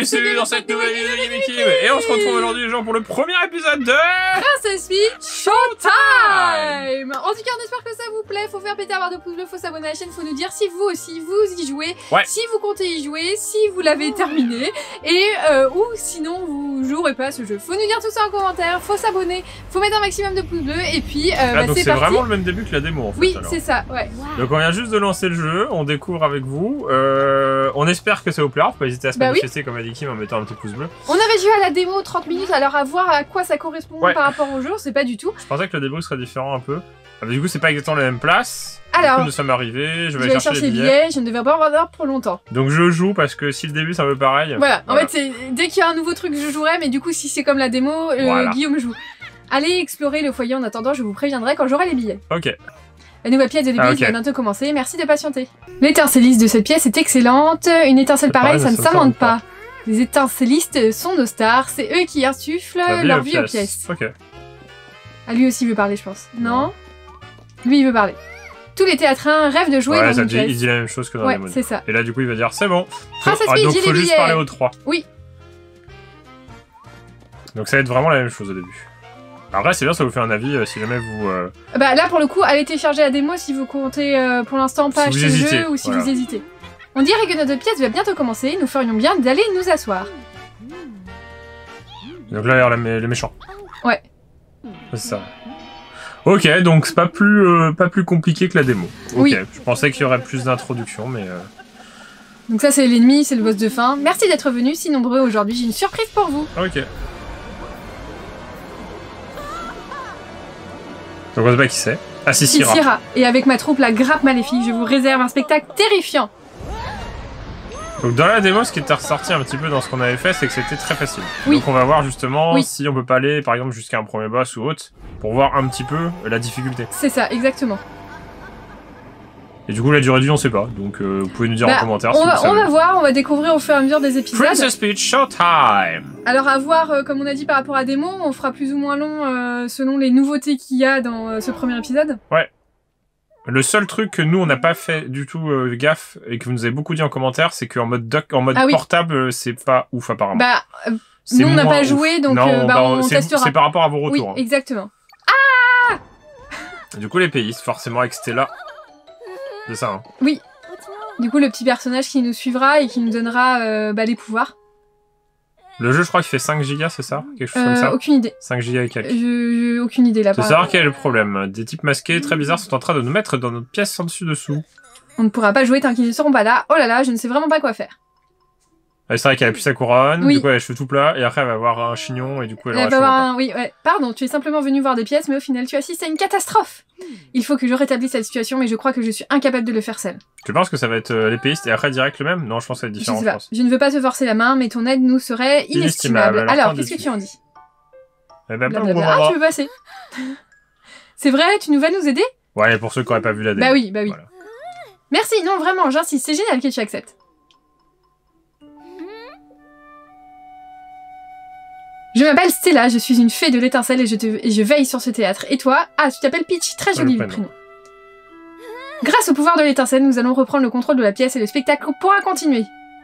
bienvenue dans cette nouvelle vidéo de Gaming Team. Et on se retrouve aujourd'hui les gens pour le premier épisode de Princess Peach Showtime. En tout cas on espère que ça vous plaît, faut faire péter à barre de pouce bleu, faut s'abonner à la chaîne, faut nous dire si vous aussi vous y jouez, si vous comptez y jouer, si vous l'avez terminé, et ou sinon vous jouerez pas à ce jeu. Faut nous dire tout ça en commentaire, faut s'abonner, faut mettre un maximum de pouces bleus, et puis donc c'est vraiment le même début que la démo en fait. Oui c'est ça, ouais. Donc on vient juste de lancer le jeu, on découvre avec vous, on espère que ça vous plaira, faut pas hésiter à se manifester comme a dit Kim en mettant un petit pouce bleu. On avait joué à la démo 30 minutes, alors à voir à quoi ça correspond par rapport au jeu, on sait pas du tout. Je pensais que le début serait différent un peu. Ah, du coup c'est pas exactement la même place. Alors, du coup, nous sommes arrivés, je vais aller chercher les billets. Je ne devrais pas en avoir pour longtemps. Donc je joue parce que si le début c'est un peu pareil. Voilà, en fait dès qu'il y a un nouveau truc je jouerai, mais du coup si c'est comme la démo, Guillaume joue. Allez explorer le foyer, en attendant je vous préviendrai quand j'aurai les billets. Ok. La nouvelle pièce de l'église va bientôt commencer, merci de patienter. L'étincelliste de cette pièce est excellente, une étincelle pareille ça ne s'invente pas. Les étincellistes sont nos stars, c'est eux qui insufflent leur vie aux pièces. Ok. Ah lui aussi veut parler je pense. Non. Lui il veut parler. Tous les théâtrins rêvent de jouer dans une pièce. Il dit la même chose que dans les mots. C'est ça. Et là du coup il va dire c'est bon. Princess Peach, donc j'ai faut les juste billets. parler aux trois. Oui. Donc ça va être vraiment la même chose au début. Après c'est bien, ça vous fait un avis si jamais vous... Bah là pour le coup, allez télécharger la démo si vous comptez pour l'instant pas acheter le jeu ou si vous hésitez. On dirait que notre pièce va bientôt commencer, nous ferions bien d'aller nous asseoir. Donc là il y a les méchants. Ouais. C'est ça. Ok, donc c'est pas plus compliqué que la démo. Ok, oui. Je pensais qu'il y aurait plus d'introduction, mais... Donc ça c'est l'ennemi, c'est le boss de fin. Merci d'être venus si nombreux aujourd'hui, j'ai une surprise pour vous. Ok. Donc on sait pas qui c'est. Ah c'est Syrah. C'est Syrah. Et avec ma troupe, la grappe maléfique, je vous réserve un spectacle terrifiant. Donc dans la démo, ce qui était ressorti un petit peu dans ce qu'on avait fait, c'est que c'était très facile. Oui. Donc on va voir justement si on peut pas aller, par exemple, jusqu'à un premier boss ou autre, pour voir un petit peu la difficulté. C'est ça, exactement. Et du coup, la durée de vie, on sait pas. Donc vous pouvez nous dire en commentaire si vous savez. On va voir, on va découvrir au fur et à mesure des épisodes. Princess Peach Showtime. Alors à voir, comme on a dit par rapport à la démo, on fera plus ou moins long selon les nouveautés qu'il y a dans ce premier épisode. Ouais. Le seul truc que nous on n'a pas fait du tout gaffe et que vous nous avez beaucoup dit en commentaire, c'est qu'en mode portable, c'est pas ouf apparemment. Bah, nous on n'a pas joué, donc on testera. C'est par rapport à vos retours. Oui, exactement. Ah Du coup les pays, forcément avec Stella. C'est ça, hein. Oui. Du coup le petit personnage qui nous suivra et qui nous donnera les pouvoirs. Le jeu, je crois qu'il fait 5 gigas, c'est ça? Quelque chose comme ça? Aucune idée. 5 gigas et quelques. Aucune idée là. Tu veux savoir quel est le problème? Des types masqués très bizarres sont en train de nous mettre dans notre pièce en dessus-dessous. On ne pourra pas jouer tant qu'ils ne seront pas là. Oh là là, je ne sais vraiment pas quoi faire. C'est vrai qu'elle a plus sa couronne, du coup elle a les cheveux tout plats, et après elle va avoir un chignon, et du coup elle aura avoir oui, ouais. Pardon, tu es simplement venu voir des pièces, mais au final tu assistes à une catastrophe. Il faut que je rétablisse cette situation, mais je crois que je suis incapable de le faire seule. Tu penses que ça va être l'épéiste et après direct le même? Non, je pense que ça va être différent. Je sais pas. Je ne veux pas te forcer la main, mais ton aide nous serait inestimable. Alors, qu'est-ce que tu en dis? Eh ben, tu veux passer? C'est vrai, tu vas nous aider? Ouais, pour ceux qui n'auraient pas vu la démo. Bah oui. Voilà. Merci, non, vraiment, j'insiste, c'est génial que tu acceptes. Je m'appelle Stella, je suis une fée de l'étincelle et je veille sur ce théâtre. Et toi? Ah, tu t'appelles Peach, très joli prénom. Grâce au pouvoir de l'étincelle, nous allons reprendre le contrôle de la pièce et le spectacle pourra continuer.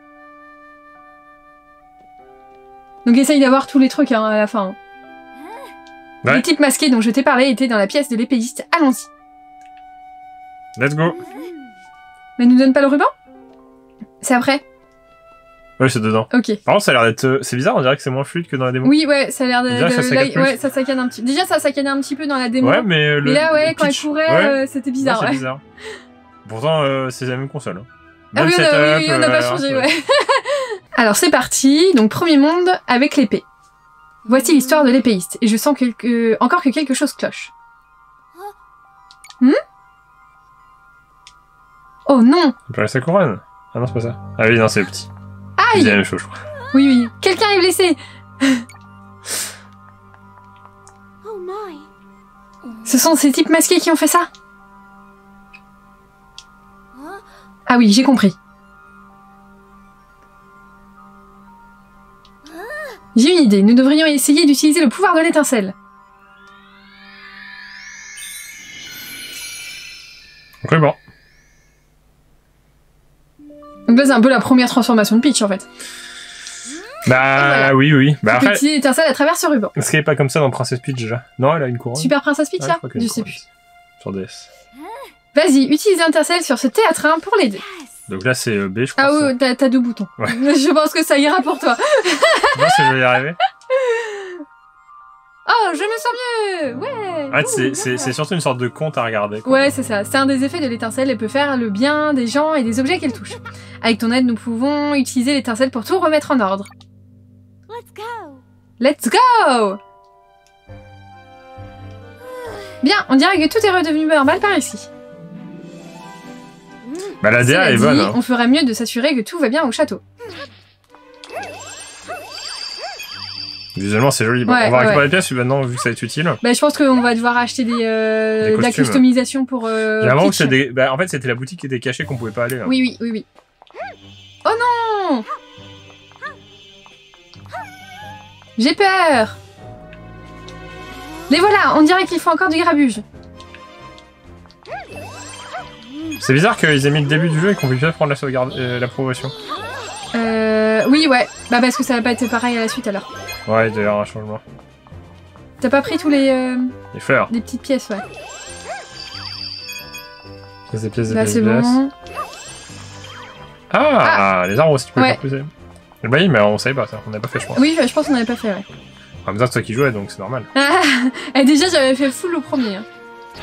Donc essaye d'avoir tous les trucs à la fin. Ouais. Les types masqués dont je t'ai parlé étaient dans la pièce de l'épéiste, allons-y. Let's go. Mais nous donne pas le ruban? C'est après? Oui, c'est dedans. Ok. Par contre, ça a l'air d'être... C'est bizarre, on dirait que c'est moins fluide que dans la démo. Oui, ouais, ça a l'air de... ça saccade un petit... Déjà, ça saccadait un petit peu dans la démo. Ouais, mais... là, quand elle courait, c'était bizarre, c'est bizarre. Pourtant, c'est la même console. Hein. Ah oui, on n'a pas changé, ouais. Alors, c'est parti. Donc, premier monde avec l'épée. Voici l'histoire de l'épéiste. Et je sens encore que quelque chose cloche. Oh non! On peut sa couronne. Ah non, c'est pas ça. Ah oui, non, c'est le petit. Aïe! C'est la même chose, je crois. Oui. Quelqu'un est blessé! Ce sont ces types masqués qui ont fait ça? Ah oui, j'ai compris. J'ai une idée, nous devrions essayer d'utiliser le pouvoir de l'étincelle. Ok, bon. Donc là, c'est un peu la première transformation de Peach, en fait. Bah oui. Bah après... Petit étincelle à travers ce ruban. Est-ce qu'elle est pas comme ça dans Princess Peach déjà? Non, elle a une couronne. Super Princess Peach là? Je sais plus. Sur DS. Vas-y, utilise l'étincelle sur ce théâtrin pour l'aider. Donc là c'est B je crois. Ah oui, t'as 2 boutons. Ouais. Je pense que ça ira pour toi. Non, si je vais y arriver. Oh, je me sens mieux. Ouais. En fait, c'est surtout une sorte de conte à regarder. Quoi. Ouais, c'est ça. C'est un des effets de l'étincelle. Elle peut faire le bien des gens et des objets qu'elle touche. Avec ton aide, nous pouvons utiliser l'étincelle pour tout remettre en ordre. Let's go. Bien, on dirait que tout est redevenu normal par ici. Bah la DA est bonne. Hein. On ferait mieux de s'assurer que tout va bien au château. Visuellement c'est joli. Bon, on va récupérer les pièces maintenant vu que ça va être utile. Bah je pense qu'on va devoir acheter de la customisation pour J'ai l'impression que c'est des... Bah en fait c'était la boutique qui était cachée qu'on pouvait pas aller là. Oui. Oh non. J'ai peur. Les voilà, on dirait qu'il faut encore du grabuge. C'est bizarre qu'ils aient mis le début du jeu et qu'on puisse pas prendre la sauvegarde, la progression. Oui, ouais. Bah parce que ça va pas être pareil à la suite alors. Ouais, il doit y avoir un changement. T'as pas pris tous les fleurs. Les petites pièces, ouais. Des pièces, là, c'est bon. Ah, les arbres aussi, tu peux les faire pousser. Bah oui, mais on savait pas ça, on n'avait pas fait, je pense. Oui, je pense qu'on n'avait pas fait, ouais. En même temps, c'est toi qui jouais, donc c'est normal. Et déjà, j'avais fait full au premier. Hein.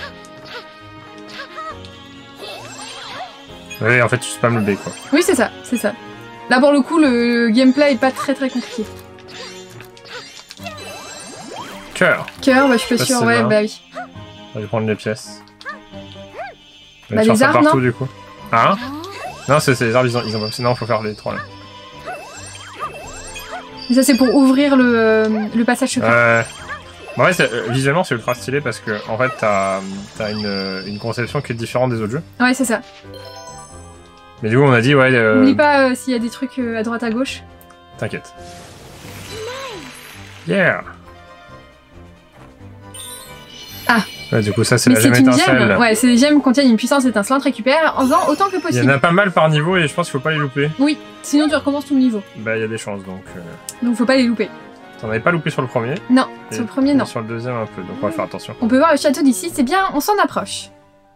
Oui, en fait, tu spams le B, quoi. Oui, c'est ça. Là, pour le coup, le gameplay est pas très compliqué. Cœur, bah je suis pas sûre, ouais, bah oui. On va prendre les pièces. Bah les arbres, partout, non du coup. Ah non, c'est les arbres, ils ont... Sinon, faut faire les 3, là. Et ça, c'est pour ouvrir le passage secret. Bon, ouais, visuellement, c'est ultra stylé parce que, en fait, t'as une conception qui est différente des autres jeux. Ouais, c'est ça. Mais du coup, on a dit, ouais... N'oublie pas s'il y a des trucs à droite à gauche. T'inquiète. Yeah. Ah. Ouais, du coup, ça, c'est la gemme étincelle. Ouais, ces gemmes contiennent une puissance étincelante. Récupère en faisant autant que possible. Il y en a pas mal par niveau et je pense qu'il faut pas les louper. Oui, sinon tu recommences tout le niveau. Bah, il y a des chances, donc... Donc, faut pas les louper. T'en avais pas loupé sur le premier? Non, sur le premier, non. Sur le deuxième, un peu, donc on va faire attention. On peut voir le château d'ici, c'est bien, on s'en approche.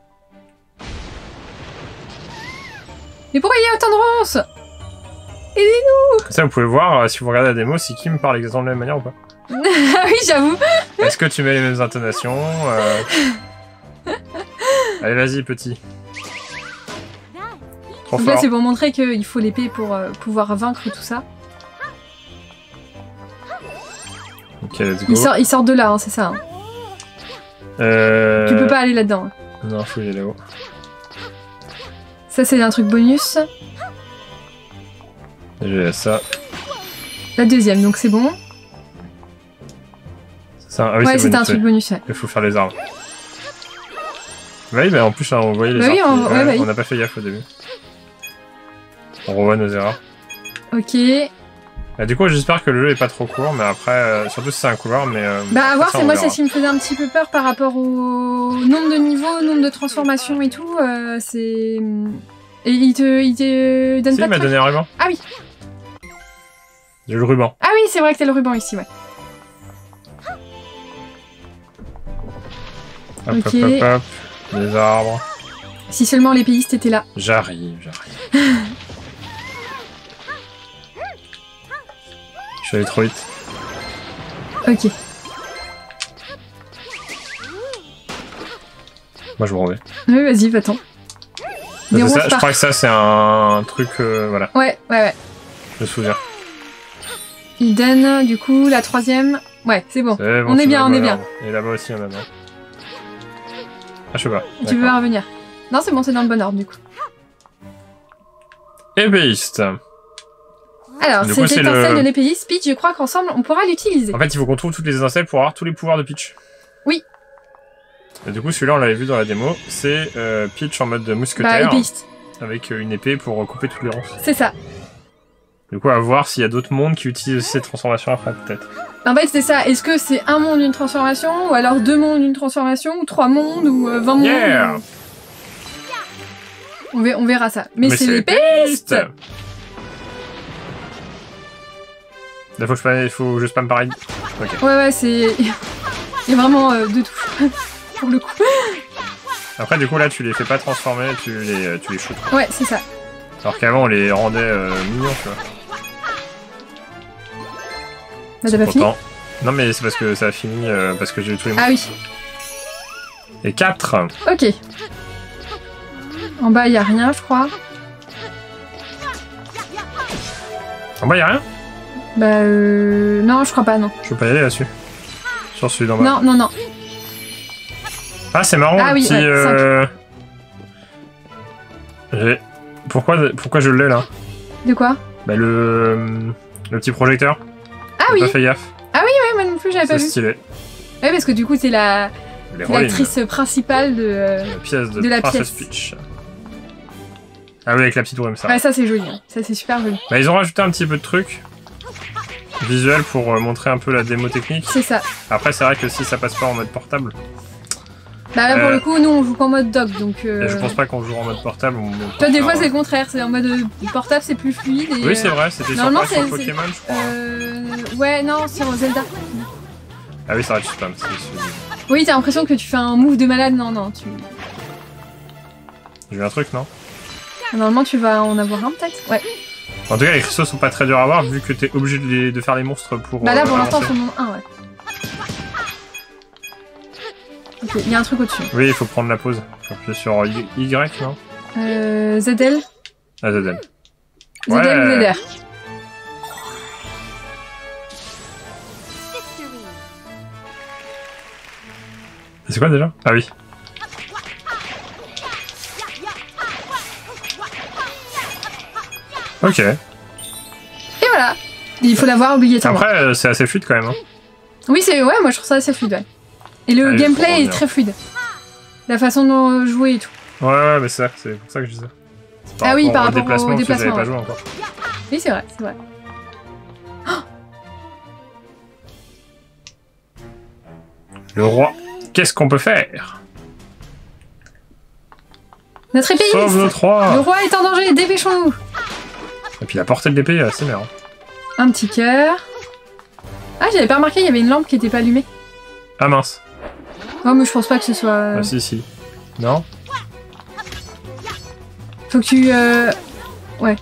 Mais pourquoi il y a autant de ronces? Aidez-nous! Ça, vous pouvez voir, si vous regardez la démo, si Kim parle exactement de la même manière ou pas. Oui, j'avoue. Est-ce que tu mets les mêmes intonations Allez, vas-y, petit. Trop donc fort. là, c'est pour montrer qu'il faut l'épée pour pouvoir vaincre tout ça. Ok, let's go. Il sort de là, hein, c'est ça. Hein. Tu peux pas aller là-dedans. Non, faut y aller là-haut. Ça, c'est un truc bonus. J'ai ça. La deuxième, donc c'est bon. Ah oui, ouais, c'était un truc bonus. Ouais. Il faut faire les arbres. Oui, mais en plus, là, on voyait les arbres. Oui, on n'a pas fait gaffe au début. On revoit nos erreurs. Ok. Bah, du coup, j'espère que le jeu est pas trop court, mais après, surtout si c'est un couloir, mais... bah, à voir, c'est moi, c'est ce qui me faisait un petit peu peur par rapport au nombre de niveaux, nombre de transformations et tout. C'est... Et il te donne pas de... il m'a donné un ruban. Ah oui. J'ai le ruban. Ah oui, c'est vrai que t'as le ruban ici, ouais. Hop, ok. Hop. Les arbres. Si seulement l'épéiste était là. J'arrive. Je suis allé trop vite. Ok. Moi, je me remets. Oui, vas-y, va-t'en. Je crois que ça, c'est un truc... voilà. Ouais. Je me souviens. Il donne, du coup, la troisième. Ouais, c'est bon. On est bien. Et là-bas aussi, on a bien. Ah, je sais pas. Tu veux revenir? Non, c'est bon, c'est dans le bon ordre, du coup. Ébéiste. Alors, c'est l'étincelle de l'épéiste. Peach, je crois qu'ensemble, on pourra l'utiliser. En fait, il faut qu'on trouve toutes les étincelles pour avoir tous les pouvoirs de Peach. Oui. Et du coup, celui-là, on l'avait vu dans la démo. C'est Peach en mode mousquetaire. Épéiste. Avec une épée pour couper toutes les ronces. C'est ça. Du coup, à voir s'il y a d'autres mondes qui utilisent aussi cette transformation après, peut-être. En fait, c'est ça. Est-ce que c'est un monde d'une transformation, ou alors 2 mondes d'une transformation, ou 3 mondes, ou 20 mondes on verra ça. Mais c'est l'épéiste. Là, faut que je spam pareil. Okay. Ouais, c'est... Il y a vraiment de tout, pour le coup. Après, du coup, là, tu les fais pas transformer, tu les shoots. Ouais, c'est ça. Alors qu'avant, on les rendait mignons, tu vois. Bah, t'as pas fini? Non, mais c'est parce que ça a fini, parce que j'ai eu tous les mots. Ah oui. Et 4. Ok. En bas, il y a rien, je crois. En bas, il y a rien? Bah, non, je crois pas, non. Je peux pas y aller là-dessus. Sur celui d'en bas. Non, non, non. Ah, c'est marrant, ah, le oui, petit... Pourquoi je l'ai, là? De quoi? Bah, le petit projecteur. Ah j'ai oui. Pas fait gaffe. Ah oui, ouais, moi non plus, j'avais pas vu. C'est stylé. Ouais, parce que du coup, c'est l'actrice principale de la pièce de la Princess pièce. Peach. Ah oui, avec la petite brume, ça. Ouais, ça c'est joli, hein. Ça c'est super joli. Bah, ils ont rajouté un petit peu de trucs visuels pour montrer un peu la démo technique. C'est ça. Après, c'est vrai que si ça passe pas en mode portable... Bah là, pour le coup, nous on joue qu'en mode dock, donc... Et je pense pas qu'on joue en mode portable. Toi, des fois, c'est le contraire. C'est en mode portable, c'est plus fluide. Et, oui, c'est vrai, c'était sur Pokémon, je crois. Ouais, non, sur Zelda. Ah oui, c'est vrai, tu spam. Oui, t'as l'impression que tu fais un move de malade. Non, non, tu... J'ai vu un truc, non? Normalement, tu vas en avoir un, peut-être? Ouais. En tout cas, les cristaux sont pas très durs à avoir, vu que t'es obligé de faire les monstres pour... Bah là, pour l'instant, on en a un, ouais. Ok, il y a un truc au-dessus. Oui, il faut prendre la pause. Faut appuyer sur Y, non? ZL. Ah, ZL. ZL ou ZR. C'est quoi déjà? Ah oui. Ok. Et voilà. Il faut l'avoir obligatoirement. Après, c'est assez fluide quand même. Hein. Oui, ouais, moi je trouve ça assez fluide. Ouais. Et le gameplay est très fluide. La façon dont jouer et tout. Ouais, mais c'est pour ça que je dis ça. Ah oui, par rapport au déplacement. Que vous avez pas joué encore. Oui, c'est vrai, c'est vrai. Le roi, qu'est-ce qu'on peut faire? Notre épée. Sauve notre roi. Le roi est en danger, dépêchons-nous. Et puis la portée de l'épée, c'est marrant. Un petit cœur. Ah, j'avais pas remarqué, il y avait une lampe qui était pas allumée. Ah mince. Oh, mais je pense pas que ce soit... Ah si. Non? Faut que tu... Ouais.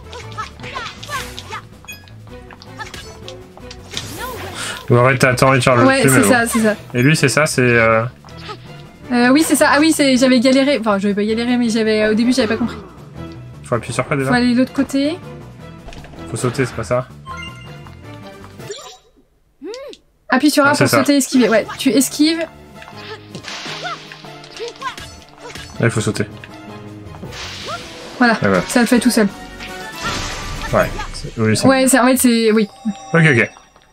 Ou en fait, t'as envie de faire le ouais, c'est ça, c'est ça. Et lui, c'est ça, c'est... Oui, c'est ça. Ah oui, j'avais galéré. Enfin, j'avais pas galéré, mais au début, j'avais pas compris. Faut appuyer sur quoi déjà? Faut aller de l'autre côté. Faut sauter, c'est pas ça? Appuie sur A pour sauter, esquiver. Ouais, tu esquives. Là, il faut sauter. Voilà, ça le fait tout seul. Ouais. Oui, ouais, en fait, c'est... Oui. Ok.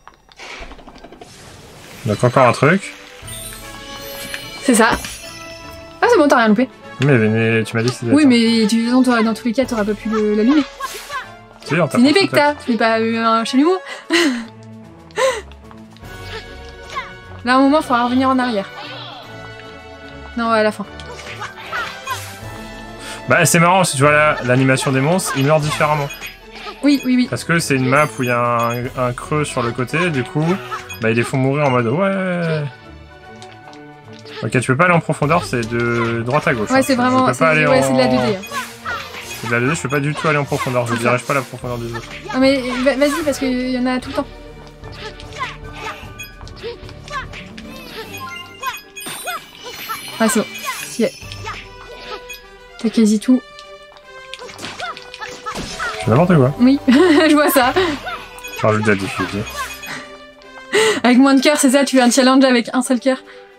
Donc encore un truc. C'est ça. Ah, c'est bon, t'as rien loupé. Mais tu m'as dit que c'était... Oui, mais dans tous les cas, t'auras pas pu l'allumer. C'est une épée que t'as, c'est pas un chalumeau. Là, à un moment, il faudra revenir en arrière. Non, à la fin. Bah, c'est marrant, si tu vois l'animation des monstres, ils meurent différemment. Oui. Parce que c'est une map où il y a un creux sur le côté, du coup, bah, ils les font mourir en mode ouais. Ok, tu peux pas aller en profondeur, c'est de droite à gauche. Ouais, c'est vraiment. C'est de la 2D. Hein. C'est de la 2D, je peux pas du tout aller en profondeur, je dirige pas la profondeur des autres. Non, mais vas-y, parce qu'il y en a tout le temps. Ah, c'est bon. Si. T'as quasi tout. C'est n'importe quoi. Oui, je vois ça. Je rajoute de la difficulté. Avec moins de cœur, c'est ça, tu fais un challenge avec un seul cœur.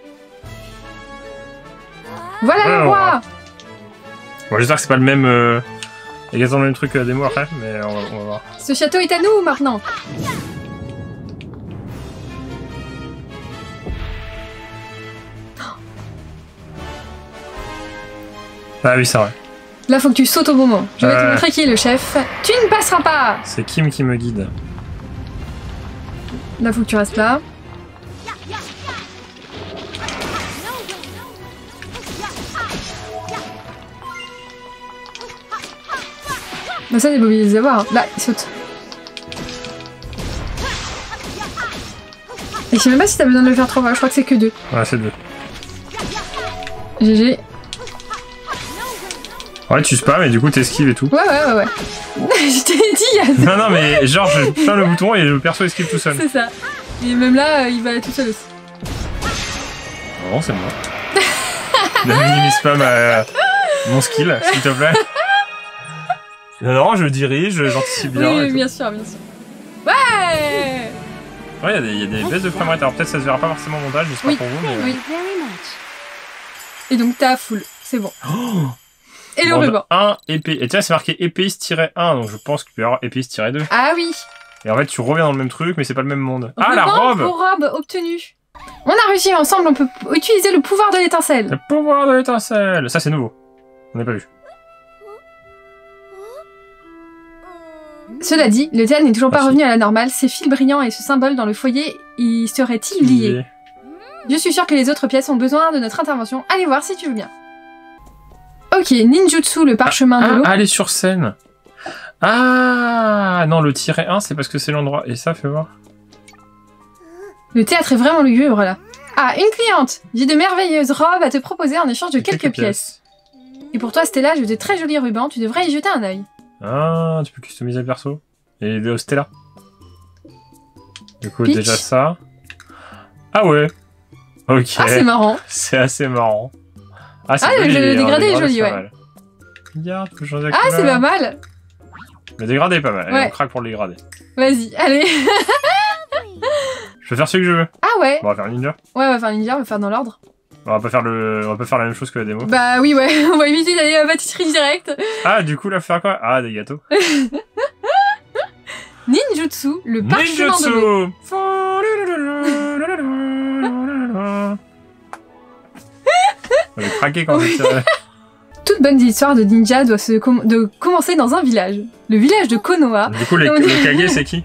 Voilà le roi. Bon, j'espère que c'est pas le même... exactement le même truc que la démo après, mais on va voir. Ce château est à nous maintenant. Ah oui, c'est vrai. Là, faut que tu sautes au bon moment. Je vais te montrer qui est le chef. Tu ne passeras pas. C'est Kim qui me guide. Là, faut que tu restes là. Bah ça, t'es pas obligé de les avoir. Hein. Là, il saute. Et je sais même pas si t'as besoin de le faire 3 fois, je crois que c'est que 2. Ouais, c'est 2. GG. Ouais, tu spams et du coup t'esquives et tout. Ouais. Je t'ai dit. Non, mais genre, je plein le bouton et le perso esquive tout seul. C'est ça. Et même là, il va tout seul aussi. Non, c'est moi. Le mini-spam mon skill, s'il te plaît. Non, je dirige, j'anticipe bien. Oui, bien sûr. Ouais. Ouais, il y a des baisses de framerate. Alors peut-être ça se verra pas forcément au montage, j'espère pour vous, mais... Oui. Et donc t'as full, c'est bon. Oh, et le ruban. 1 épée. Et tiens, c'est marqué épéiste-1, donc je pense qu'il peut y avoir épéiste-2. Ah oui. Et en fait, tu reviens dans le même truc, mais c'est pas le même monde. Ah, ruban la robe pour robe obtenue. On a réussi ensemble, on peut utiliser le pouvoir de l'étincelle. Le pouvoir de l'étincelle. Ça, c'est nouveau. On n'a pas vu. Cela dit, le théâtre n'est toujours pas revenu à la normale. Ces fils brillants et ce symbole dans le foyer, y seraient-ils liés? Je suis sûre que les autres pièces ont besoin de notre intervention. Allez voir si tu veux bien. Ok, ninjutsu, le parchemin de l'eau. Ah, elle est sur scène. Ah, non, le -1, c'est parce que c'est l'endroit. Et ça, fais voir. Le théâtre est vraiment lugubre, là. Ah, une cliente. J'ai de merveilleuses robes à te proposer en échange de quelques pièces. Et pour toi, Stella, j'ai de très jolis rubans. Tu devrais y jeter un œil. Ah, tu peux customiser le perso. Et de Stella. Du coup, Peach. déjà ça. Ah ouais. Ok. Ah, c'est marrant. C'est assez marrant. Ah, le dégradé est joli, ouais. Mal. Regarde, faut changer la Ah, couleur. c'est pas mal. Le dégradé est pas mal. Ouais. Allez, on craque pour le dégradé. Vas-y, allez. Je peux faire celui que je veux. Ah ouais. Bon, on va faire ninja. Ouais, on va faire ninja, on va faire dans l'ordre. On va pas faire la même chose que la démo. Bah oui, ouais. On va éviter d'aller à la pâtisserie direct. Ah, du coup, là, faut faire quoi? Ah, des gâteaux. Ninjutsu, le parchemin de l'eau. On est craqué quand on tire. Toute bonne histoire de ninja doit commencer dans un village. Le village de Konoha. Du coup, le Kage, c'est qui?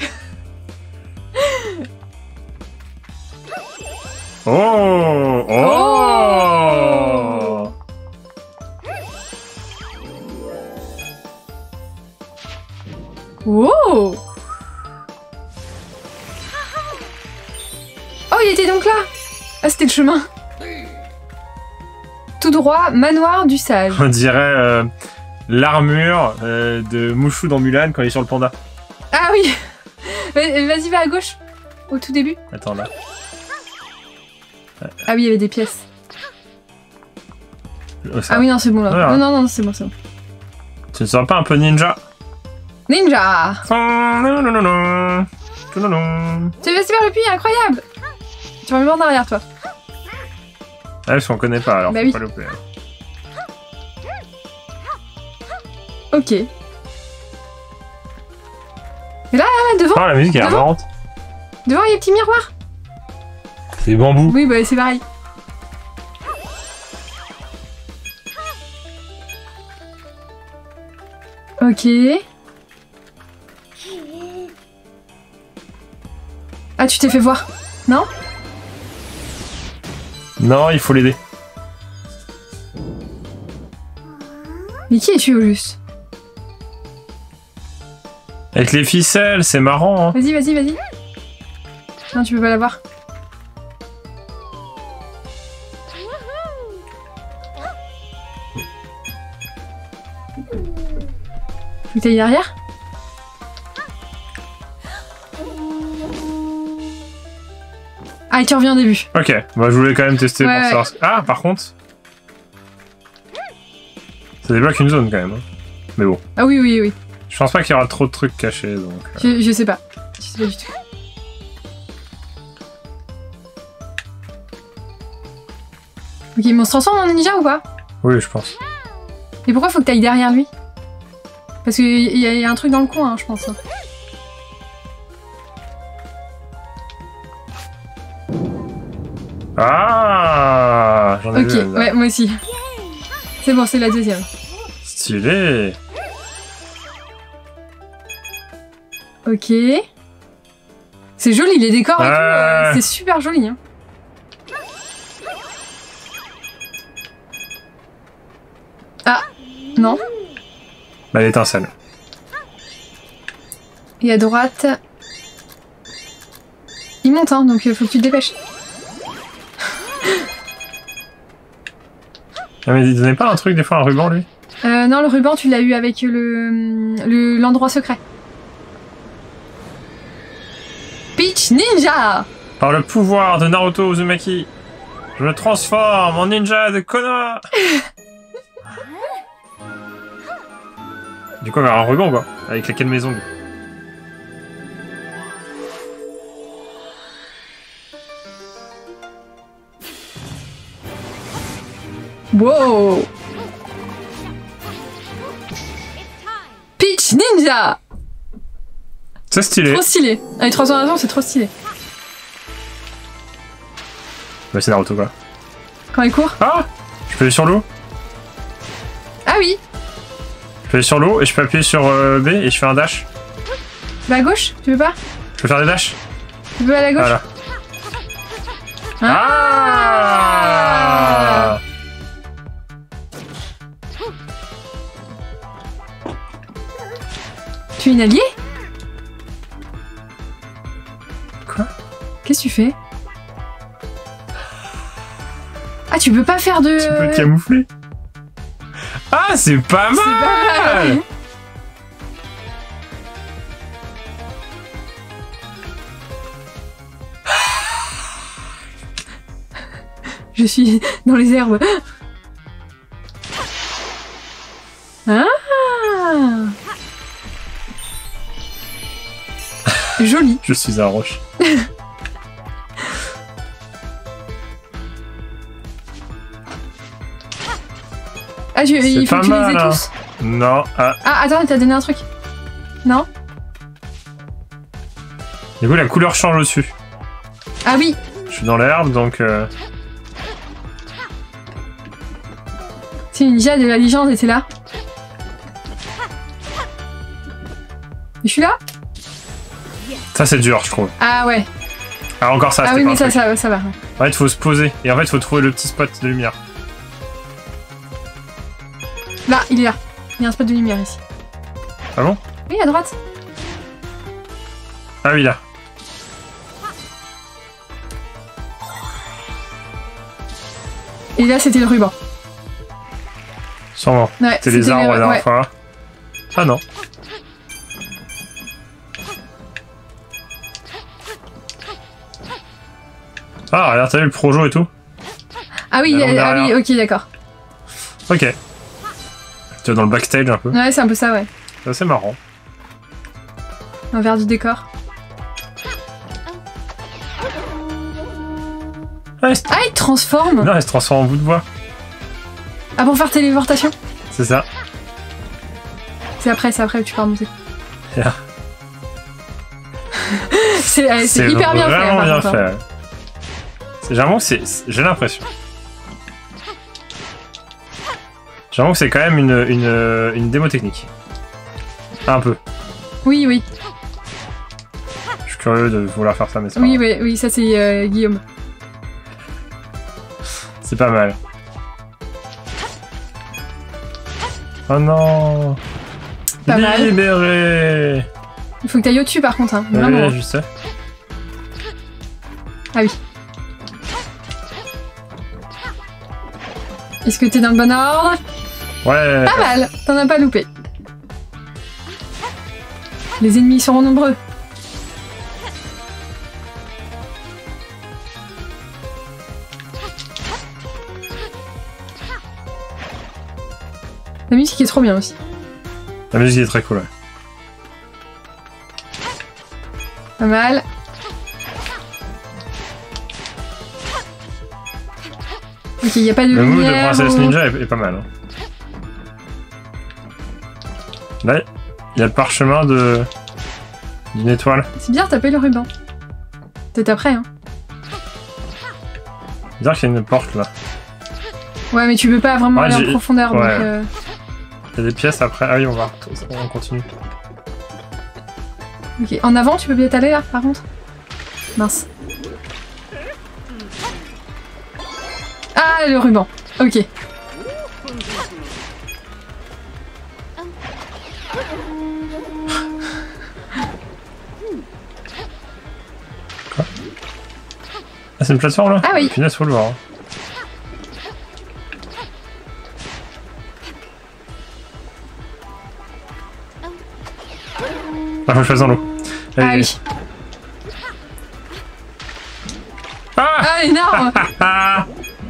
Oh! Oh! Oh! Oh, il était donc là! Ah, c'était le chemin. Tout droit, manoir du sage. On dirait l'armure de Mushu dans Mulan quand il est sur le panda. Ah oui! Vas-y, va à gauche. Au tout début. Attends, là. Ah oui, il y avait des pièces. Oh, ah oui, non, c'est bon là. Ouais, non, c'est bon, c'est bon. Tu ne sens pas un peu ninja? Ninja! Tu Tu vas vers le puits, incroyable! Tu vas me voir derrière toi. Ah, parce qu'on connaît pas, alors bah faut oui. pas louper. Ok. Et là, devant, Oh, la musique est marrante. devant, il y a des petits miroirs. C'est bambou. Oui, bah c'est pareil. Ok. Ah, tu t'es fait voir, non? Non, il faut l'aider. Mais qui es-tu au juste? Avec les ficelles, c'est marrant. Hein. Vas-y, vas-y, vas-y. Non, tu peux pas l'avoir. Faut que t'ailles derrière. Ah, et tu reviens au début. Ok, bah, je voulais quand même tester Ouais, pour savoir. Ah, par contre. Ça débloque une zone quand même. Hein. Mais bon. Ah oui, oui, oui. Je pense pas qu'il y aura trop de trucs cachés donc. Je sais pas. Je sais pas du tout. Ok, mais on se transforme en ninja ou pas? Oui, je pense. Et pourquoi faut que t'ailles derrière lui? Parce qu'il y a un truc dans le coin, hein, je pense. Ah, j'en ai Ok, vu. Là. ouais, moi aussi. C'est bon, c'est la deuxième. Stylé. Ok. C'est joli, les décors et tout. C'est super joli. Hein. Ah, non. Bah, l'étincelle. Et à droite, Il monte, hein, donc faut que tu te dépêches. Ah, mais il donnait pas un truc, des fois, un ruban, lui? Non, le ruban, tu l'as eu avec l'endroit secret. Peach Ninja! Par le pouvoir de Naruto Uzumaki, je me transforme en ninja de Konoha. Du coup, on va avoir un ruban, quoi. Avec laquelle maison, lui. Wow! Peach Ninja! C'est stylé. Trop stylé. Avec 3 ans, c'est trop stylé. Bah, c'est Naruto, quoi. Quand il court? Ah! Je peux aller sur l'eau? Ah oui! Je peux aller sur l'eau et je peux appuyer sur B et je fais un dash. Bah à gauche, tu veux pas? Je peux faire des dashs? Tu veux aller à gauche? Voilà. Ah! Tu es une alliée? Quoi? Qu'est-ce que tu fais? Ah, tu peux pas faire de... Tu peux te camoufler? Ah, c'est pas mal! C'est pas mal. Je suis dans les herbes. Ah! Joli. Je suis un roche. Ah, il faut que tu les aies tous. Non. Ah. Ah, attends, il t'a donné un truc. Non? Du coup, la couleur change au-dessus. Ah oui. Je suis dans l'herbe, donc... C'est une ninja de la légende et t'es là. Et je suis là? Ça, c'est dur, je trouve. Ah ouais. Ah, encore ça, Ah c'était oui, pas mais un truc. ça va. En fait, il faut se poser. Et en fait, il faut trouver le petit spot de lumière. Là, il est là. Il y a un spot de lumière ici. Ah bon? Oui, à droite. Ah oui, là. Et là, c'était le ruban. Sûrement. Ouais, C'était les arbres la dernière ouais. fois. Ah non. Ah, regarde, t'as vu le projo et tout? Ah oui, ok, d'accord. Ok. Tu es dans le backstage un peu. Ouais, c'est un peu ça, ouais. C'est assez marrant. Un verre du décor. Ah, Ah, il te transforme. non, elle se transforme en bout de bois. Ah, pour faire téléportation. C'est ça. C'est après que tu peux remonter. Yeah. C'est hyper bien fait. Vraiment bien par contre, hein. fait. J'avoue que j'ai l'impression. J'avoue que c'est quand même une démo technique. Un peu. Oui, oui. Je suis curieux de vouloir faire ça, mais c'est pas Oui, grave. oui, ça c'est Guillaume. C'est pas mal. Oh non! Pas mal. Libéré! Il faut que t'ailles au-dessus par contre, hein. Vraiment. Oui, je sais. Ah oui. Est-ce que t'es dans le bon ordre? Ouais! Pas mal, t'en as pas loupé. Les ennemis seront nombreux. La musique est trop bien aussi. La musique est très cool, ouais. Pas mal. Ok, il n'y a pas de Le move de lumière. Princesse Ninja est pas mal. Hein. Là, il y a le parchemin d'une étoile. C'est bien, t'as pas eu le ruban. Peut-être après, hein. Dire qu'il y a une porte là. Ouais, mais tu peux pas vraiment Ouais, aller en profondeur, ouais. donc... Il y a des pièces après. Ah oui, on continue. Ok, en avant, tu peux bien aller là, par contre? Mince. Ah, le ruban. Ok. Ah, c'est une plateforme là? Ah oui. Punaise, faut le voir. Hein. Ah, faut que je fasse dans l'eau. Ah oui. Ah, énorme. Ah,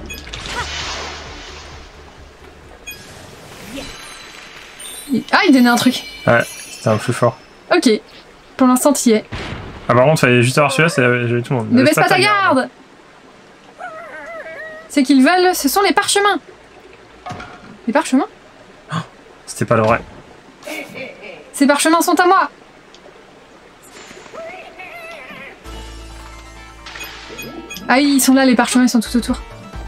il donnait un truc. Ouais, c'était un peu fort. Ok. Pour l'instant, t'y es. Ah, par contre, fallait juste avoir celui-là, j'avais tout le monde. Ne baisse pas ta garde. Ce qu'ils veulent, ce sont les parchemins. Les parchemins? Oh, c'était pas le vrai. Ces parchemins sont à moi. Ah oui, ils sont là, les parchemins, ils sont tout autour.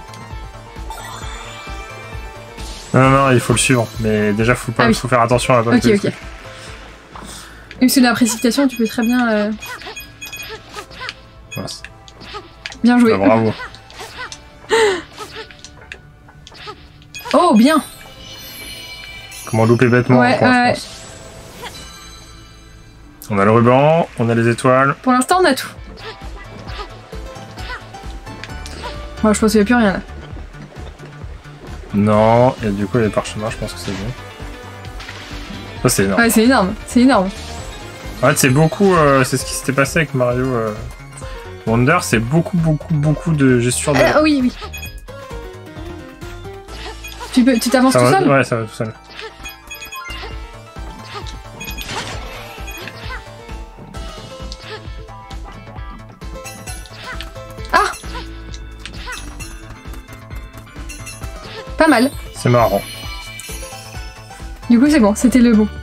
Non, il faut le suivre. Mais déjà, faut faire attention à la Ok, ok. Même si de la précipitation, tu peux très bien... Mince. Bien joué. Ah, bravo. Oh, bien. Comment louper bêtement? Ouais, ouais. On a le ruban, on a les étoiles. Pour l'instant, on a tout. Moi, je pense qu'il n'y a plus rien là. Non, et du coup, les parchemins, je pense que c'est bon. Ça, c'est énorme. Ouais, c'est énorme. C'est énorme. En fait, c'est beaucoup... c'est ce qui s'était passé avec Mario Wonder. C'est beaucoup de gestion de... Ah oui, oui. Tu t'avances tout seul? Ouais, ça va tout seul. Ah! Pas mal. C'est marrant. Du coup, c'est bon, c'était le bon.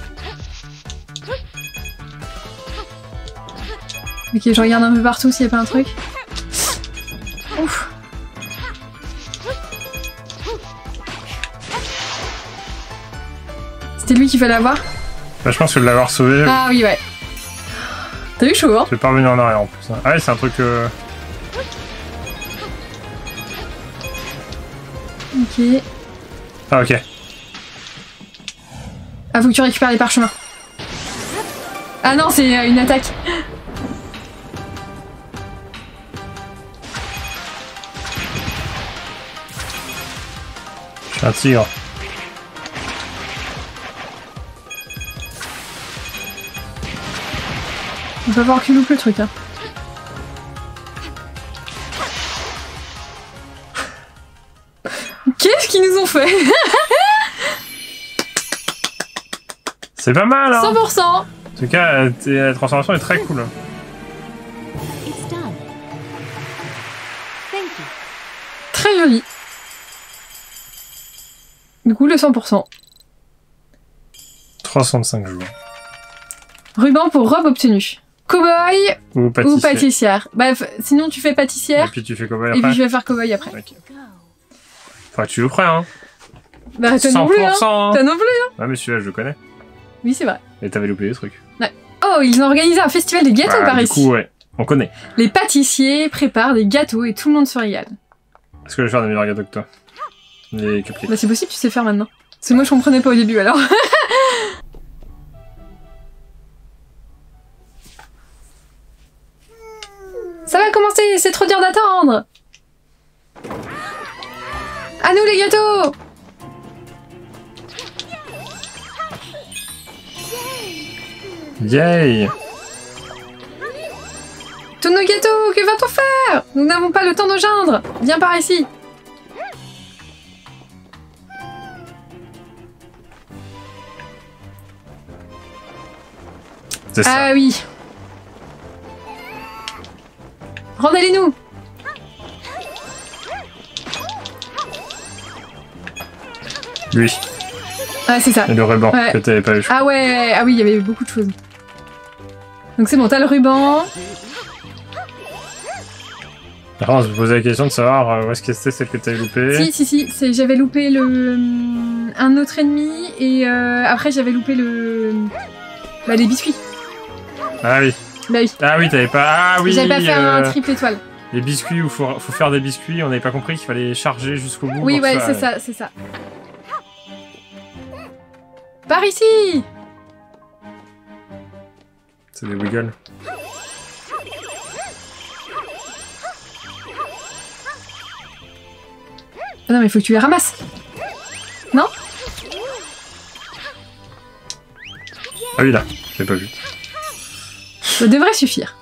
Ok, je regarde un peu partout s'il n'y a pas un truc. Ouf. C'était lui qu'il fallait avoir? Bah, je pense que de l'avoir sauvé... Ah oui, ouais. T'as eu chaud, hein? Je vais pas revenir en arrière en plus. Ah ouais, c'est un truc... Ok. Ah, ok. Ah, faut que tu récupères les parchemins. Ah non, c'est une attaque. Je suis un tigre. On va voir qu'il loupe le truc, hein. Qu'est-ce qu'ils nous ont fait? C'est pas mal, hein. 100%. En tout cas, la transformation est très cool. Très joli. Du coup, le 100%. 365 jours. Ruban pour robe obtenue. Cowboy ou pâtissière. Bref, sinon tu fais pâtissière. Et puis tu fais cowboy après. Et puis je vais faire cowboy après. Okay. Enfin, tu es prêt, hein. Bah, toi non plus, hein. Hein. Toi non plus, hein. Ah, mais celui-là, je le connais. Oui, c'est vrai. Et t'avais loupé des trucs. Ouais. Oh, ils ont organisé un festival des gâteaux par ici. Du coup, ouais, on connaît. Les pâtissiers préparent des gâteaux et tout le monde se régale. Est-ce que je vais faire des meilleurs gâteaux que toi? Les cupcakes. Bah, c'est possible, tu sais faire maintenant. Parce que moi, je comprenais pas au début, alors. Ça va commencer, c'est trop dur d'attendre. À nous les gâteaux. Yay! Tous nos gâteaux, que va-t-on faire? Nous n'avons pas le temps de geindre. Viens par ici. C'est ça. Ah oui. Rendez-les-nous. Lui. Ah, c'est ça. Et le ruban ouais. Que t'avais pas eu. Ah ouais, ah oui, il y avait beaucoup de choses. Donc c'est bon, t'as le ruban. Alors, je me posais la question de savoir où est-ce que c'était celle que t'avais loupé. Si, j'avais loupé un autre ennemi et après j'avais loupé les biscuits. Ah oui. Bah oui. Ah oui, t'avais pas... Ah oui. J'avais pas fait un triple étoile. Les biscuits, où faut faire des biscuits, on n'avait pas compris qu'il fallait charger jusqu'au bout. Oui, ouais, c'est ça, c'est ça. Par ici. C'est des wiggles. Ah non, mais il faut que tu les ramasses. Non? Ah oui, là, j'ai pas vu. Ça devrait suffire.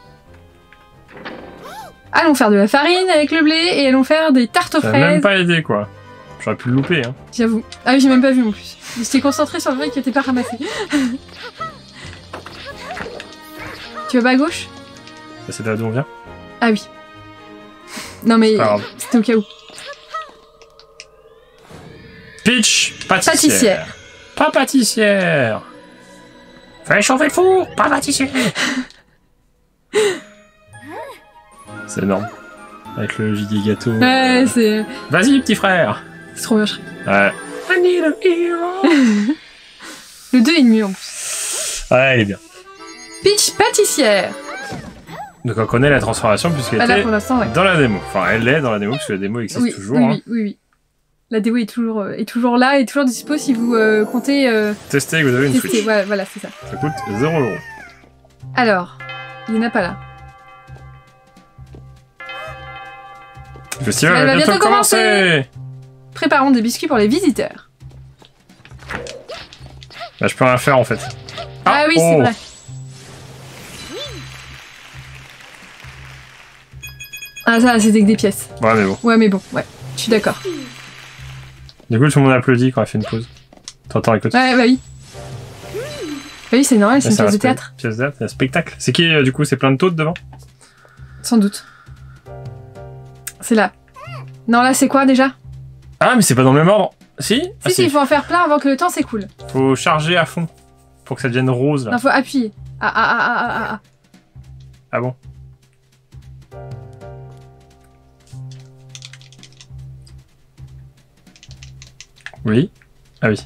Allons faire de la farine avec le blé et allons faire des tartes aux Ça fraises. n'a même pas aidé, quoi. J'aurais pu le louper, hein. J'avoue. Ah oui, j'ai même pas vu en plus. J'étais concentrée sur le vrai qui était pas ramassé. Tu vas pas à gauche? C'est là d'où on vient? Ah oui. Non mais c'était au cas où. Peach, pâtissière. Pâtissière. Pas pâtissière. Fais chauffer le four, pas pâtissière. C'est énorme. Avec le giga gâteau. Ouais, c'est... Vas-y, petit frère. C'est trop bien, Shrek. Ouais. I need a hero. Le 2 est mieux en plus. Ouais, il est bien. Peach pâtissière. Donc on connaît la transformation puisqu'elle Là était pour l'instant, ouais. dans la démo. Enfin, elle est dans la démo parce que la démo existe Oui, toujours. oui, hein. oui. La démo est toujours là et toujours dispo si vous comptez Testez que vous avez une tester. Switch. Voilà, c'est ça. Ça coûte 0 €. Alors, il n'y en a pas là. Le festival Elle va va bientôt bientôt commencer. Préparons des biscuits pour les visiteurs. Bah, je peux rien faire en fait. Ah oui, c'est oh. vrai. Ah ça, c'était que des pièces. Ouais, mais bon. Ouais, mais bon, ouais. Je suis d'accord. Du coup, tout le monde applaudit quand elle fait une pause. T'entends, écoute. Ouais, bah oui. Bah oui, c'est normal, c'est une pièce de théâtre. Pièce de théâtre, c'est un spectacle. C'est qui, du coup, c'est plein de tautes devant? Sans doute. C'est là. Non, là, c'est quoi déjà? Ah, mais c'est pas dans le même ordre. Si? Si, il faut en faire plein avant que le temps s'écoule. Faut charger à fond. Pour que ça devienne rose, là. Non, faut appuyer. Ah. Ah bon? Oui? Ah oui.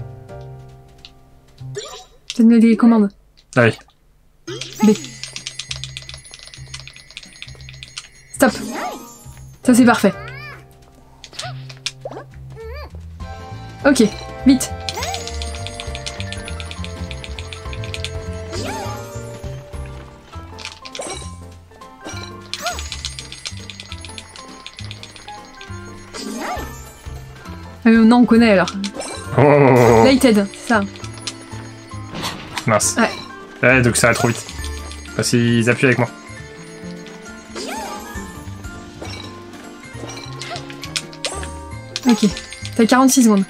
Donne-moi des commandes. Ah oui. B. Stop. Ça, c'est parfait. Ok, vite. Non, on connaît alors. Oh. Là, il t'aide, c'est ça. Mince. Ouais. Ouais, donc ça va trop vite. Parce qu'ils appuient avec moi. Ok, t'as 46 secondes.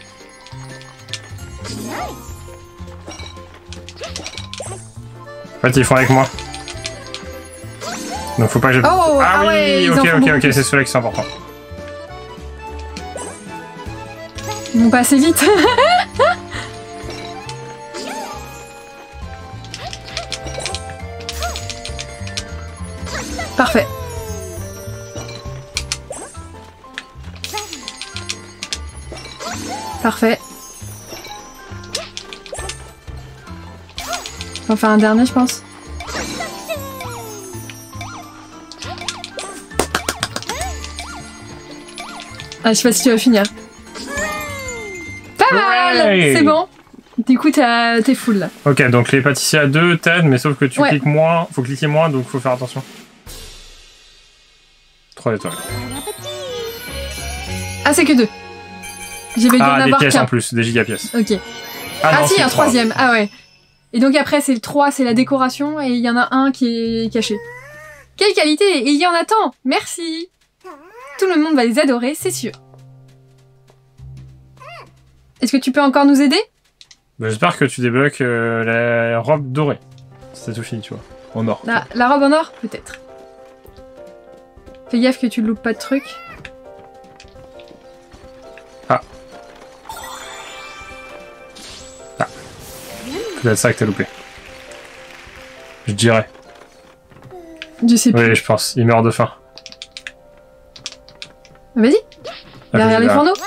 En fait, ils font avec moi. Donc faut pas que je... Oh, ah oui, ouais, ils en ok, font beaucoup c'est ceux-là qui sont importants. Ils vont pas assez vite. Parfait. Parfait. On va faire un dernier, je pense. Ah, je sais pas si tu vas finir. Pas mal. Ouais. C'est bon. Du coup, t'es full là. Ok, donc les pâtissiers à 2 t'aident, mais sauf que tu Ouais. cliques moins, faut cliquer moins, donc faut faire attention. 3 étoiles. Ah, c'est que 2. J'ai dû en Ah, des avoir pièces qu'un. en plus, des gigapièces. Ok. Ah, non, si, c'est un 3. troisième. Ah ouais. Et donc après, c'est le 3, c'est la décoration, et il y en a un qui est caché. Quelle qualité! Et il y en a tant! Merci! Tout le monde va les adorer, c'est sûr. Est-ce que tu peux encore nous aider? Bah, j'espère que tu débloques la robe dorée. C'est tout fini, tu vois. En or. La robe en or? Peut-être. Fais gaffe que tu loupes pas de trucs. Ah. Peut-être ça que t'as loupé. Je dirais. Je sais plus. Oui, je pense. Il meurt de faim. Vas-y! Ah, Derrière les là. fourneaux!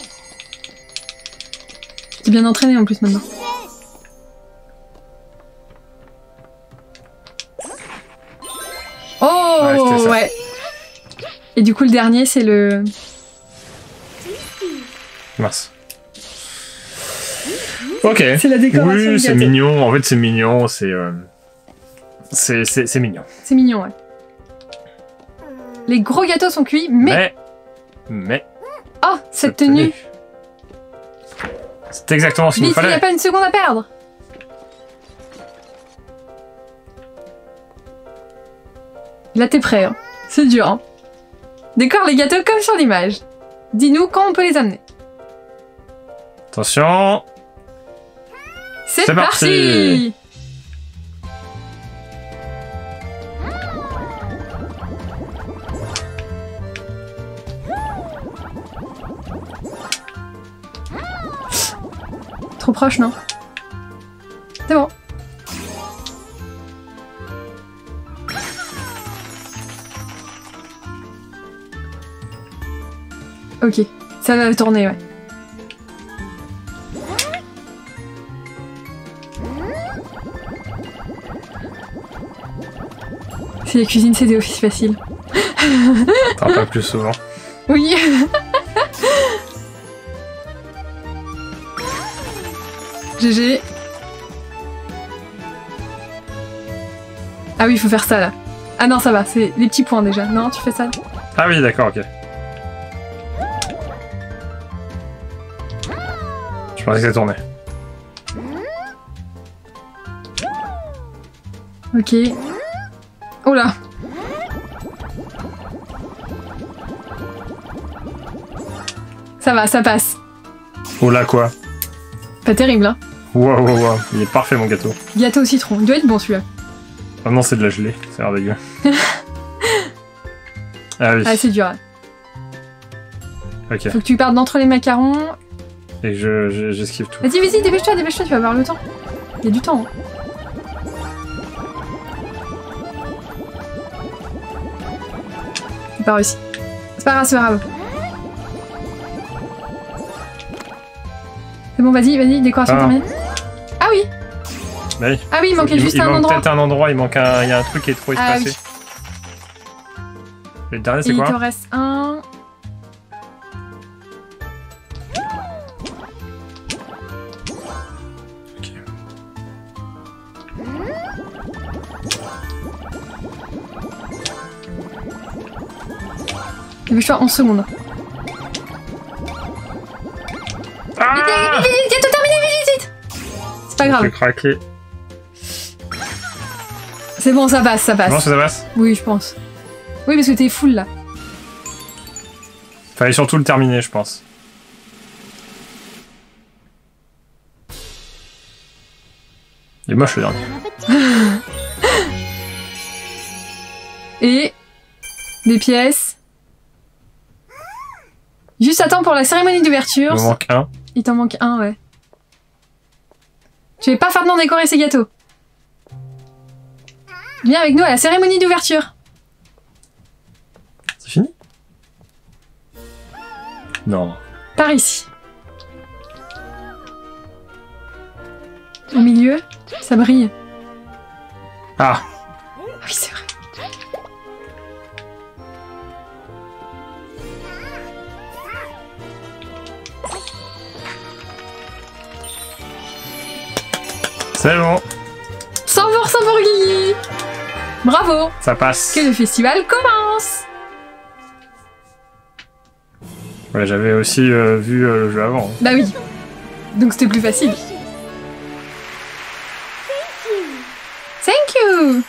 T'es bien entraîné en plus maintenant. Oh! Ouais, c'était ça. Ouais! Et du coup, le dernier, c'est le... Mince. Ok. C'est la décoration du Oui, c'est gâteau. mignon. En fait, c'est mignon. C'est mignon. C'est mignon, ouais. Les gros gâteaux sont cuits, mais... Oh, cette tenue. C'est exactement ce qu'il nous Vite, il n'y fallait. a pas une seconde à perdre. Là, t'es prêt. Hein. C'est dur. Hein. Décore les gâteaux comme sur l'image. Dis-nous quand on peut les amener. Attention. C'est parti. Trop proche, non? C'est bon. Ok, ça va tourner, ouais. Si la cuisine c'est des offices faciles. T'en pas plus souvent. Oui. GG. Ah oui, il faut faire ça là. Ah non, ça va, c'est les petits points déjà. Non, tu fais ça. Ah oui, d'accord, ok. Je pensais que ça tournait. Ok. Oh là. Ça va, ça passe. Oh là, quoi? Pas terrible, hein. Wow, wow, wow. Il est parfait, mon gâteau. Gâteau au citron. Il doit être bon celui-là. Ah non, c'est de la gelée. C'est l'air dégueu. Ah oui. Ah, c'est dur. Là. Ok. Faut que tu partes d'entre les macarons. Et j'esquive tout. Vas-y, vas-y, dépêche-toi, dépêche-toi, tu vas avoir le temps. Il y a du temps. Hein. C'est pas réussi. C'est pas grave, c'est pas grave. C'est bon, vas-y, vas-y, décoration terminée. Ah oui. Bah oui. Ah oui, il manquait juste un endroit. Il manque peut-être un endroit, il y a un truc qui est trop espacé. Oui. Le dernier, c'est quoi? Il te reste un. Ok. Dépêche-toi, 11 secondes. Ah, Vite, tout terminé, vite. C'est pas grave. j'ai craqué. C'est bon, ça passe, ça passe. Comment ça passe? Oui, je pense. Oui, parce que t'es full là. Fallait surtout le terminer, je pense. Il est moche le dernier. Et des pièces. Juste attends pour la cérémonie d'ouverture. Il me manque un. Il t'en manque un, ouais. Tu vais pas fardement décorer ces gâteaux. Viens avec nous à la cérémonie d'ouverture. C'est fini? Non. Par ici. Au milieu, ça brille. Ah, Ah oui, c'est vrai. c'est bon. 100% pour Guigui. Bravo. Ça passe. Que le festival commence. Ouais, j'avais aussi vu le jeu avant. Bah oui. Donc c'était plus facile. Thank you.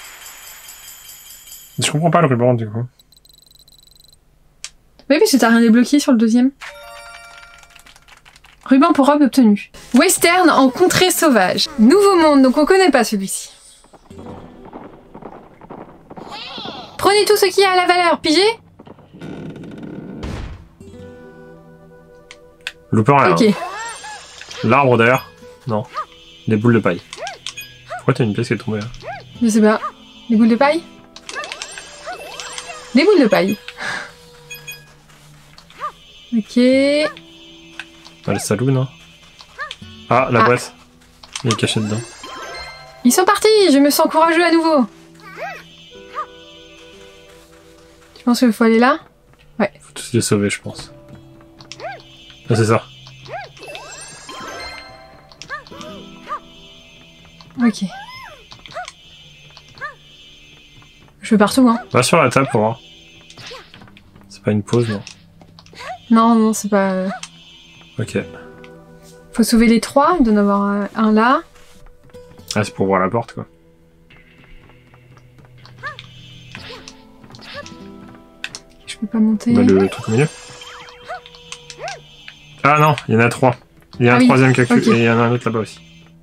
Je comprends pas le ruban du coup. Oui, parce que t'as rien débloqué sur le deuxième. Ruban pour robe obtenue. Western en contrée sauvage. Nouveau monde, donc on connaît pas celui-ci. Prenez tout ce qui a la valeur, pigé? Looper là. Ok. L'arbre d'ailleurs? Non. Des boules de paille. Pourquoi t'as une pièce qui est tombée là? Je sais pas. Les boules de paille? Les boules de paille. Ok. Ah, le saloon, non? Ah, la boîte. Il est caché dedans. Ils sont partis. Je me sens courageux à nouveau. Tu penses qu'il faut aller là? Ouais. Faut tous les sauver, je pense. Ah, c'est ça. Ok. Je vais partout, hein. Va sur la table pour voir. C'est pas une pause, non? Non, non, c'est pas... Ok. Faut sauver les 3, il doit en avoir un là. Ah, c'est pour voir la porte, quoi. Je peux pas monter. Bah, le truc au milieu. Ah non, il y en a 3. Il y a un troisième cactus okay. Et il y en a un autre là-bas aussi.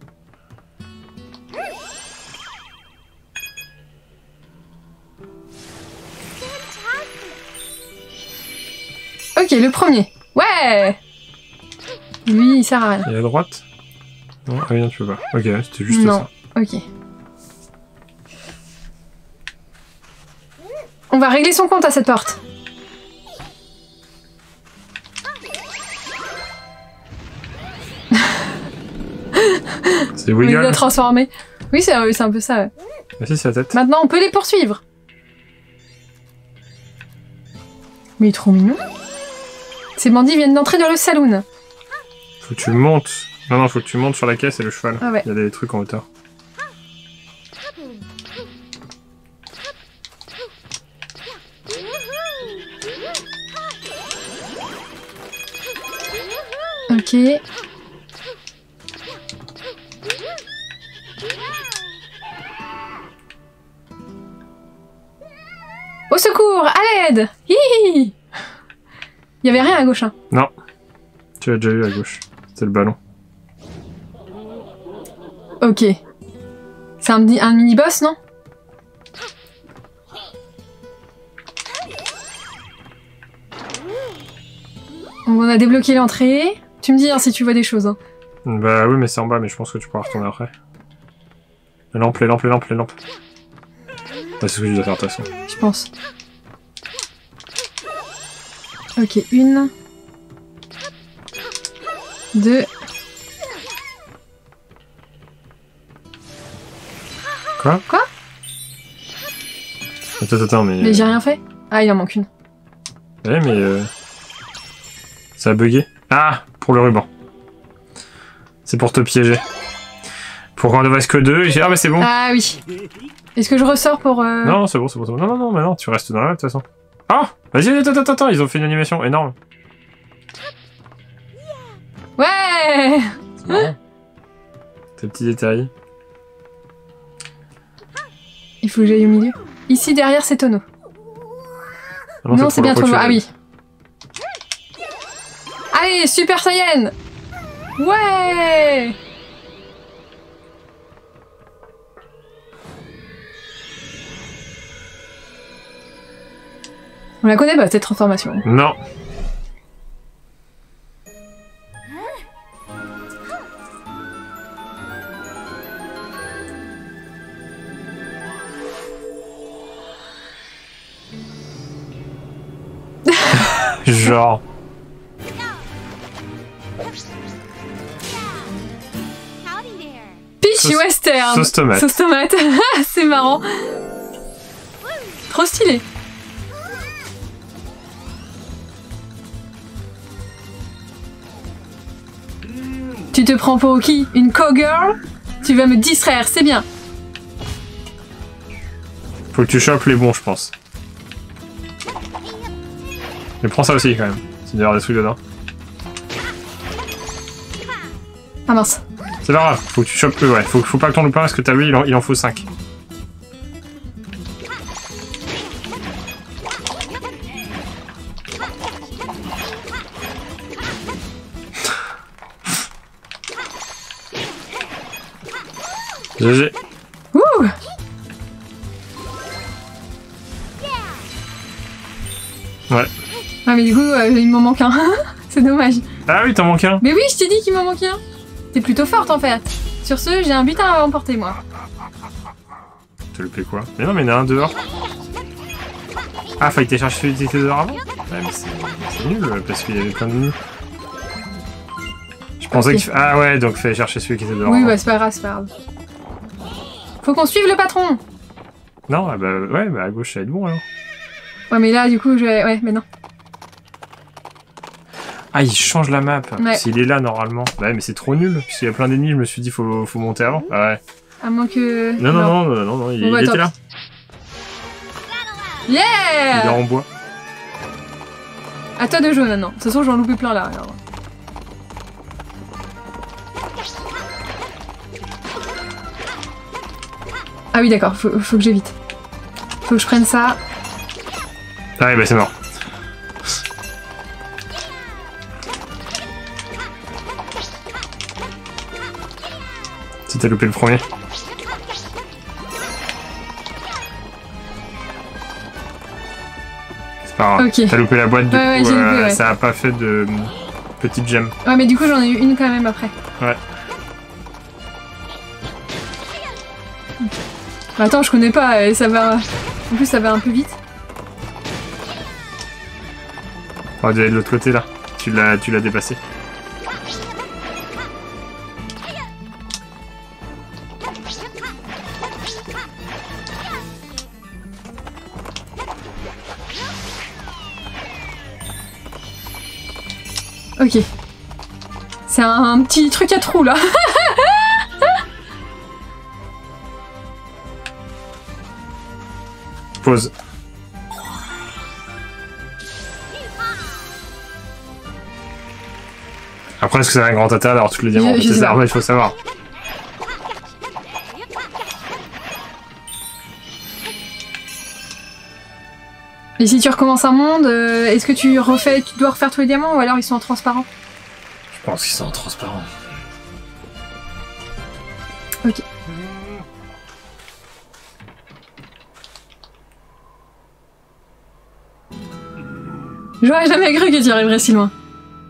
Ok, le premier. Ouais. Lui, il sert à rien. Et à droite? Non, ah oui, non, tu peux pas. Ok, c'était juste non. ça. Ok. On va régler son compte à cette porte. C'est Wiggle. Il l'a transformé. Oui, c'est un peu ça. Ouais. Ah si, c'est la tête. Maintenant, on peut les poursuivre. Mais il est trop mignon. Ces bandits viennent d'entrer dans le saloon. Faut que tu montes. Non, non, faut que tu montes sur la caisse et le cheval. Ah ouais. Il y a des trucs en hauteur. Ok. Au secours, à l'aide. Hihi. Il y avait rien à gauche. Hein. Non. Tu l'as déjà eu à gauche. C'était le ballon. Ok. C'est un mini-boss, non? On a débloqué l'entrée. Tu me dis hein, si tu vois des choses. Hein. Bah oui, mais c'est en bas, mais je pense que tu pourras retourner après. Les lampes, les lampes, les lampes, les lampes. Ouais, c'est ce que je dois faire de toute façon. Je pense. Ok, 1. 2. Quoi? Quoi? Attends, mais... Mais j'ai rien fait. Ah, il en manque une. Ouais, mais... Ça a bugué. Ah! Pour le ruban. C'est pour te piéger. Pour qu'on ne reste que 2, ah bah c'est bon. Ah oui. Est-ce que je ressors pour... Non, c'est bon, c'est bon, c'est bon. Non, non, non, mais non, tu restes dans la map de toute façon. Ah! Vas-y, attends, ils ont fait une animation énorme. Ouais. C'est marrant. Tes petits détails. Il faut que j'aille au milieu. Ici, derrière ces tonneaux. Ah non, c'est bien trop loin. Ah oui. Allez, Super Saiyan. Ouais. On la connaît pas, cette transformation. Non. Genre. Peach Western. Sauce tomate. Sauce tomate. C'est marrant. Trop stylé. Tu te prends pour qui? Une cowgirl? Tu vas me distraire, c'est bien. Faut que tu chopes les bons, je pense. Mais prends ça aussi, quand même. C'est d'ailleurs des trucs dedans. Ah mince. C'est pas grave, faut que tu chopes eux, ouais. Faut pas que t'en loupes un, parce que t'as vu, il en faut 5. GG. Ouh. Ouais. Ah mais du coup, il m'en manque un. C'est dommage. Ah oui, t'en manques un. Mais oui, je t'ai dit qu'il m'en manquait un. T'es plutôt forte en fait. Sur ce, j'ai un butin à emporter moi. T'as loupé quoi? Mais non, mais il y en a un dehors. Ah, fallait que t'aies cherché celui qui était dehors avant? Ouais, mais c'est nul, parce qu'il y avait plein de nuls. Je pensais qu'il... Ah ouais, donc fallait chercher celui qui était dehors. Oui, avant. bah c'est pas grave, c'est pas grave. Faut qu'on suive le patron. Non, ah bah ouais, bah à gauche ça va être bon alors. Ouais, mais là, du coup, ouais, mais non. Ah, il change la map. Ouais. S'il est là normalement. Ouais, mais c'est trop nul. Puisqu'il y a plein d'ennemis, je me suis dit faut monter avant. Ah ouais. À moins que... Non, il, Bon, bah, il était attends. là. Il est Yeah. en bois. À toi de jouer maintenant. De toute façon, j'en loupé plein là. Alors. Ah oui, d'accord, faut que j'évite. Faut que je prenne ça. Ah oui, bah c'est mort. Si t'as loupé le premier. C'est pas grave. Okay. T'as loupé la boîte, du coup, loupé, ouais. ça a pas fait de petite gemme. Ouais, mais du coup, j'en ai eu une quand même après. Ouais. Attends, je connais pas, et ça va... En plus, ça va un peu vite. On va aller de l'autre côté, là. Tu l'as dépassé. Ok. C'est un petit truc à trous, là. Pause. Après, est-ce que c'est un grand intérêt d'avoir tous les diamants? C'est ça, il faut savoir. Et si tu recommences un monde, est-ce que tu dois refaire tous les diamants ou alors ils sont en transparent? Je pense qu'ils sont en transparent. Ok. J'aurais jamais cru que tu arriverais si loin.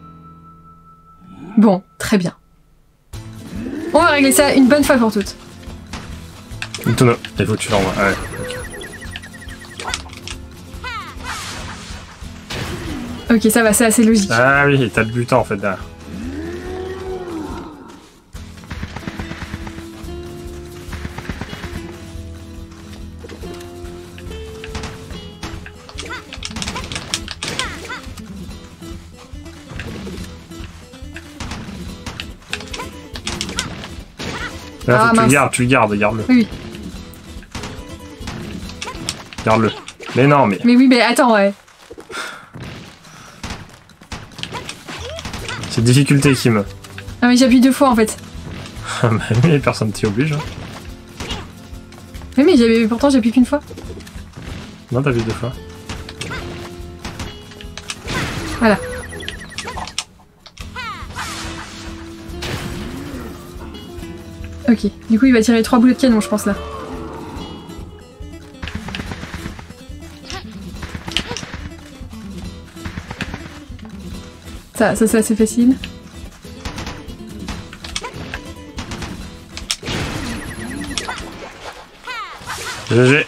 Bon, très bien. On va régler ça une bonne fois pour toutes. Une tonneau. Il faut que tu l'envoies. Ouais. Ok, ça va, c'est assez logique. Ah oui, et t'as le butin en fait derrière. Là, faut que tu le gardes, garde-le. Oui. Garde-le. Mais non, mais... Mais oui, mais attends, ouais. C'est difficulté qui me... Ah mais j'appuie 2 fois en fait. Ah bah oui, personne t'y oblige. Hein. Oui, mais pourtant j'appuie qu'une fois. Non, t'as vu 2 fois. Voilà. Ok, du coup il va tirer 3 boulets de canon je pense là. Ça c'est assez facile. GG.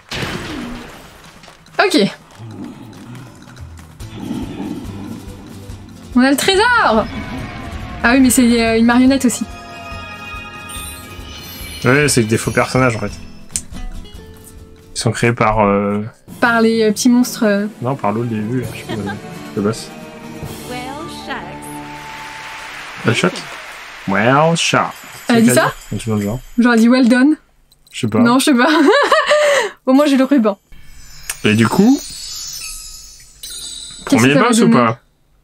Ok. On a le trésor! Ah oui mais c'est une marionnette aussi. Ouais, c'est que des faux personnages en fait. Ils sont créés par... Par les petits monstres... Non, par l'autre début, je sais pas, le boss. Well shot? Well shot. Elle a dit ça? Un truc dans le genre. J'aurais dit well done. Je sais pas. Non, je sais pas. Au moins j'ai le ruban. Et du coup... Premier boss ou pas?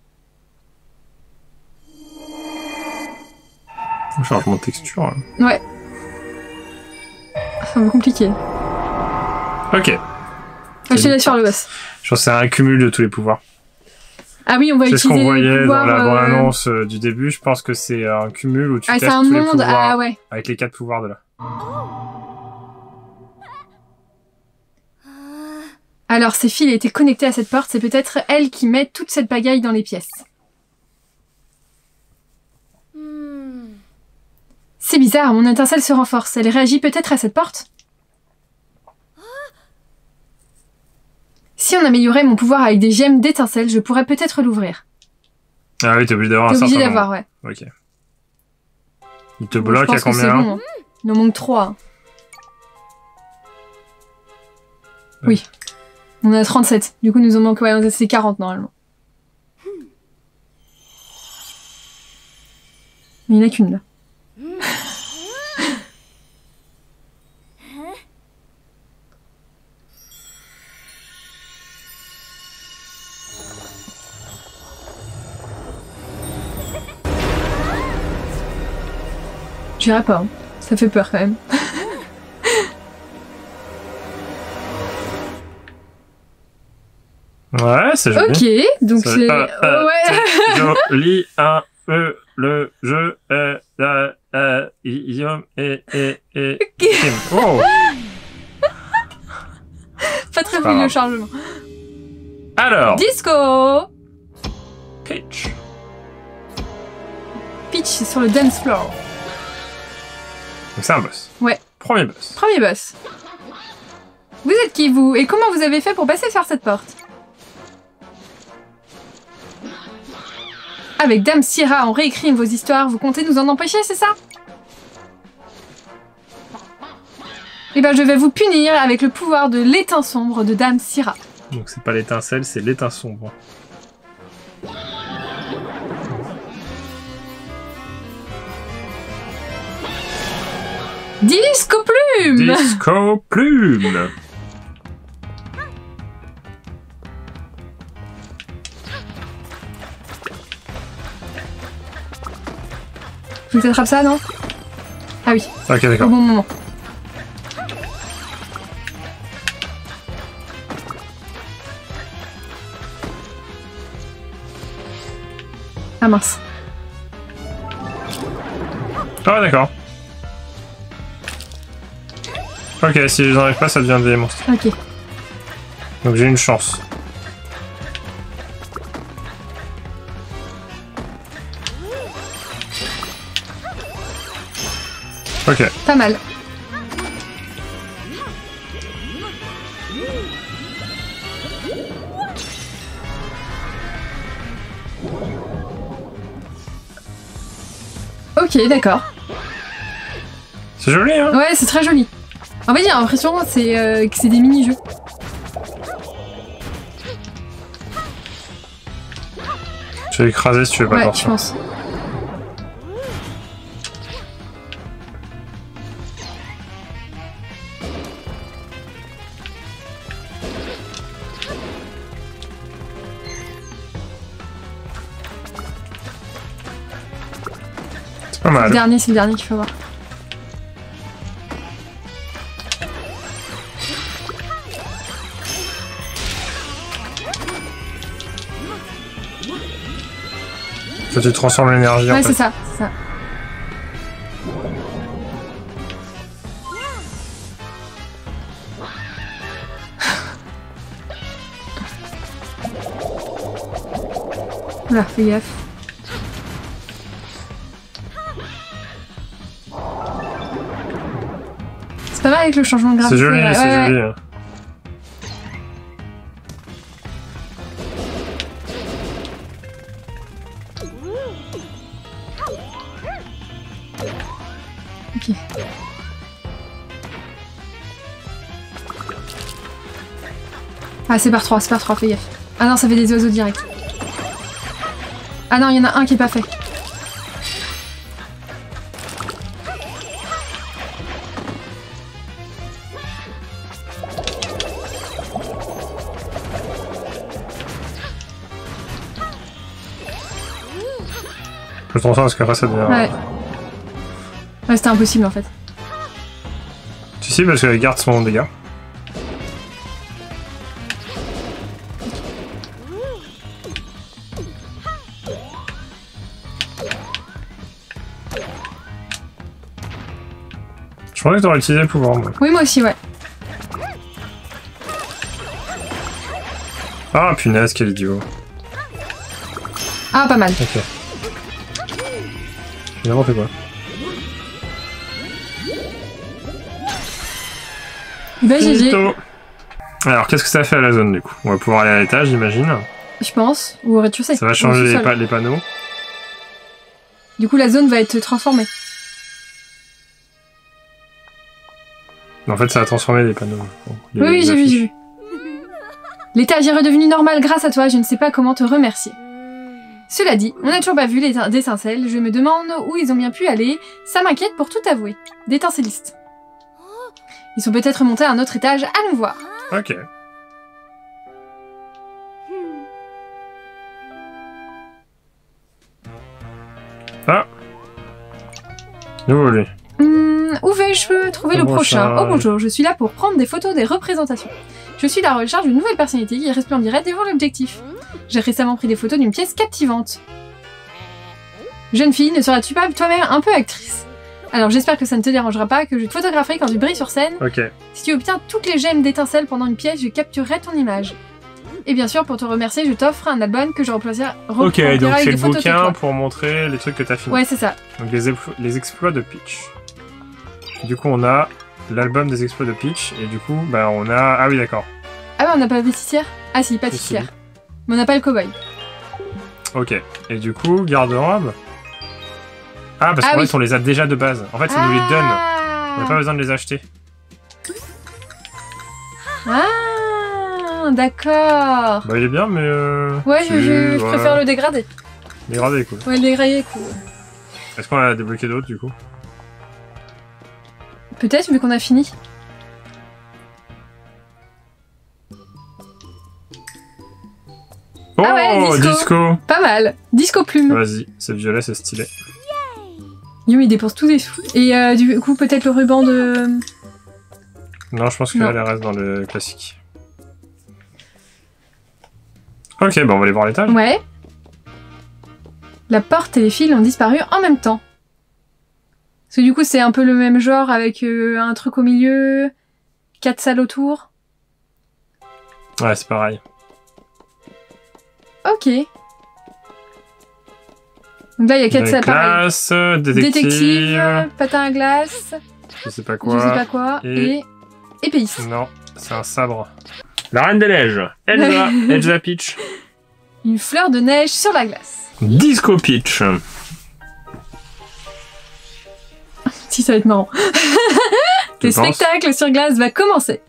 Changement de texture. Hein. Ouais. C'est un peu compliqué. Ok. Je te laisse faire le boss. Je pense que c'est un cumul de tous les pouvoirs. Ah oui, on va utiliser les pouvoirs... C'est ce qu'on voyait dans la bande-annonce du début. Je pense que c'est un cumul où tu testes un tous les monde, pouvoirs ouais. avec les 4 pouvoirs de là. Alors, ces fils étaient connectés à cette porte. C'est peut-être elle qui met toute cette pagaille dans les pièces. C'est bizarre, mon étincelle se renforce. Elle réagit peut-être à cette porte? Si on améliorait mon pouvoir avec des gemmes d'étincelle, je pourrais peut-être l'ouvrir. Ah oui, t'es obligé d'avoir un certain nombre. T'es obligé d'avoir, ouais. Ok. Il te bloque à combien? Bon, hein. Il en manque 3. Hein. Ouais. Oui. On a 37. Du coup, nous en manque, ouais, c'est 40 normalement. Mais il n'y en a qu'une là. J'irai pas, hein. Ça fait peur quand même. Ouais, c'est joli. Ok, donc c'est... ouais. Joli, le jeu idiome et oh. Pas très fluide le chargement. Alors. Disco. Peach. Peach, c'est sur le dance floor. Donc c'est un boss. Ouais. Premier boss. Premier boss. Vous êtes qui, vous? Et comment vous avez fait pour passer par cette porte? Avec Dame Syrah, on réécrit vos histoires, vous comptez nous en empêcher, c'est ça? Eh ben, je vais vous punir avec le pouvoir de l'étain sombre de Dame Syrah. Donc c'est pas l'étincelle, c'est l'étain sombre. Disco Plume! Disco Plume! Vous attrape ça, non? Ah oui. Ok, d'accord. Au bon moment. Ah mince. Ah d'accord. Ok, si je n'arrive pas, ça devient des monstres. Ok. Donc j'ai une chance. Ok. Pas mal. Ok, d'accord. C'est joli, hein? Ouais, c'est très joli. En fait, j'ai l'impression que c'est des mini-jeux. Je vais écraser si tu veux pas Ouais, sortir. je pense. C'est pas mal. C'est le dernier qu'il faut voir. Ça, tu transformes l'énergie en Ouais, fait. c'est ça, c'est ça. Oula, fais gaffe. C'est pas mal avec le changement de graphique. C'est joli, ouais, c'est ouais. joli. Ok. Ah, c'est par 3, fais gaffe. Ah non, ça fait des oiseaux directs. Ah non, il y en a un qui est pas fait. Je transforme parce qu'après ça devient... Ouais. Ouais, c'était impossible en fait. Tu sais, parce qu'elle garde son dégât. Je pensais que t'aurais utilisé le pouvoir, moi. Oui, moi aussi, ouais. Ah, punaise, quel idiot. Ah, pas mal. Ok. J'ai n'importe quoi. Bah, GG. Finito. Alors, qu'est-ce que ça fait à la zone, du coup? On va pouvoir aller à l'étage, j'imagine. Je pense. Ou au rez-de-chaussée. Ça va Ou au changer sous-sol. les panneaux. Du coup, la zone va être transformée. En fait, ça a transformé les panneaux. Les Oui, j'ai vu, affiches. j'ai vu. L'étage est redevenu normal grâce à toi, je ne sais pas comment te remercier. Cela dit, on n'a toujours pas vu les d'étincelles, je me demande où ils ont bien pu aller, ça m'inquiète pour tout avouer. D'étincellistes. Ils sont peut-être montés à un autre étage, allons voir. Ok. Ah. Nouveau lui. Où vais-je trouver le prochain? Oh bonjour, je suis là pour prendre des photos des représentations. Je suis à la recherche d'une nouvelle personnalité qui resplendirait devant l'objectif. J'ai récemment pris des photos d'une pièce captivante. Jeune fille, ne seras-tu pas toi-même un peu actrice? Alors j'espère que ça ne te dérangera pas, que je te photographerai quand tu brilles sur scène. Ok. Si tu obtiens toutes les gemmes d'étincelles pendant une pièce, je capturerai ton image. Et bien sûr, pour te remercier, je t'offre un album que je reprendrai. Ok, donc c'est le bouquin pour montrer les trucs que t'as fini. Ouais, c'est ça. Donc les exploits de Peach. Du coup, on a l'album des exploits de Peach, et du coup, bah on a... Ah oui, d'accord. Ah ouais, on n'a pas pâtissière? Ah si, pâtissière. Mais on n'a pas le cow-boy. Ok. Et du coup, garde-robe. Ah, parce qu'en fait, on les a déjà de base. En fait, ça nous les donne. On n'a pas besoin de les acheter. Ah, d'accord. Bah, il est bien, mais... Ouais, je préfère le dégradé. Dégradé, cool. Ouais, le dégradé, cool. Est-ce qu'on a débloqué d'autres, du coup? Peut-être, vu qu'on a fini. Oh, ah ouais, disco. Pas mal. Disco plume. Vas-y, c'est violet, c'est stylé. Yumi dépense tous les sous. Et du coup, peut-être le ruban de... Non, je pense qu'elle reste dans le classique. Ok, bah on va aller voir l'étage. Ouais. La porte et les fils ont disparu en même temps. Parce que du coup, c'est un peu le même genre avec un truc au milieu, 4 salles autour. Ouais, c'est pareil. Ok. Donc là, il y a 4 salles pareilles. Glace, détective, patin à glace. Je sais pas quoi. Et épéiste. Non, c'est un sabre. La Reine des Neiges. Elsa. Elsa Peach. Une fleur de neige sur la glace. Disco Peach. Si, ça va être marrant. Le spectacle sur glace va commencer.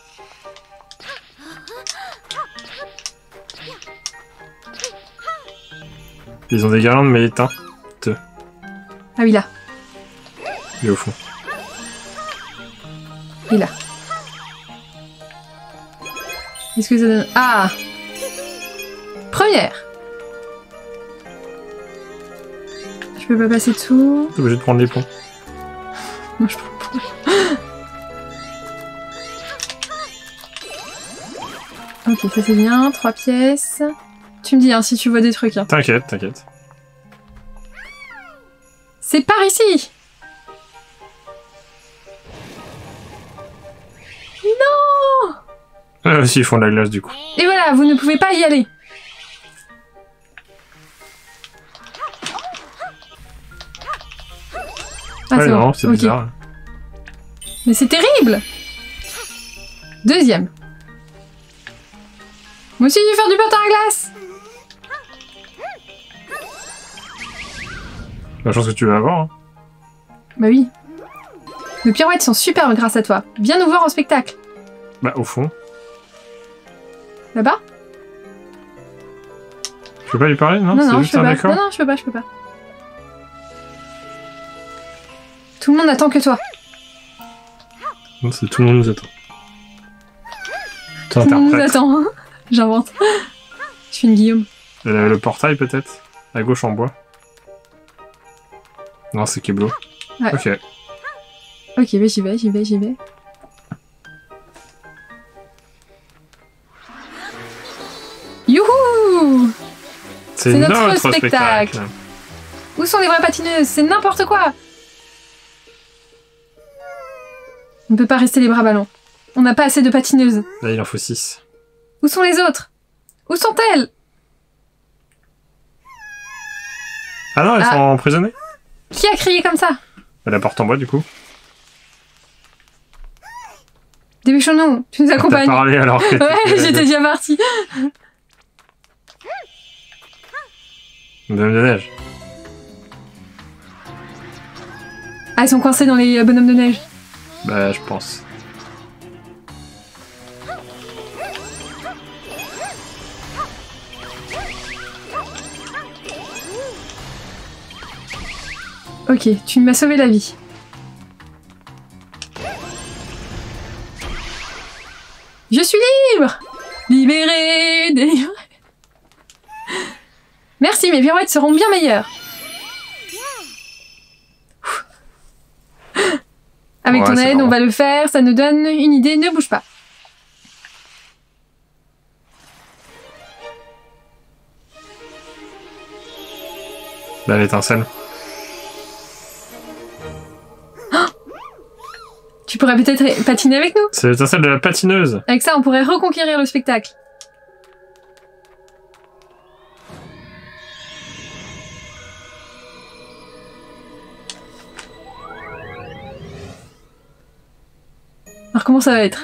Ils ont des guirlandes, mais éteintes. Ah oui, là. Il est au fond. Et là. Qu'est-ce que ça donne? Ah! Première! Je peux pas passer dessous. T'es obligé de prendre les ponts. Moi, je prends le pont. Ok, ça c'est bien. 3 pièces. Tu me dis hein, si tu vois des trucs. Hein. T'inquiète, t'inquiète. C'est par ici! Non! Là aussi, ils font de la glace du coup. Et voilà, vous ne pouvez pas y aller. Ah, ouais, non, bon. c'est bizarre. Mais c'est terrible! Deuxième. Moi aussi, je vais faire du patin à glace! La chance que tu vas avoir. Hein. Bah oui. Nos pirouettes sont superbes grâce à toi. Viens nous voir en spectacle. Bah, au fond. Là-bas? Tu peux pas lui parler, non? Non, juste un d'accord? Non, je peux pas. Tout le monde n'attend que toi. Non, c'est tout le monde nous attend. Tout le monde nous attend, hein. J'invente. Je fais une Guillaume. Le portail, peut-être? À gauche, en bois. Non, c'est Keblo. Ouais. Ok. Ok, bah j'y vais. Youhou! C'est notre spectacle. Où sont les vraies patineuses? C'est n'importe quoi! On ne peut pas rester les bras ballants. On n'a pas assez de patineuses. Là, il en faut 6. Où sont les autres? Où sont-elles? Ah non, elles sont emprisonnées. Qui a crié comme ça? La porte en bois, du coup. Dépêchons-nous, tu nous accompagnes. T'as parlé alors que ouais, j'étais déjà partie. Bonhomme de neige. Ah, ils sont coincés dans les bonhommes de neige. Bah, je pense. Ok, tu m'as sauvé la vie. Je suis libre! Libéré, délivré. Merci, mes pirouettes seront bien meilleures. Avec ton aide, on va le faire. Ça nous donne une idée. Ne bouge pas. Là, l'étincelle. Oh, tu pourrais peut-être patiner avec nous. C'est l'étincelle de la patineuse. Avec ça, on pourrait reconquérir le spectacle. Alors comment ça va être?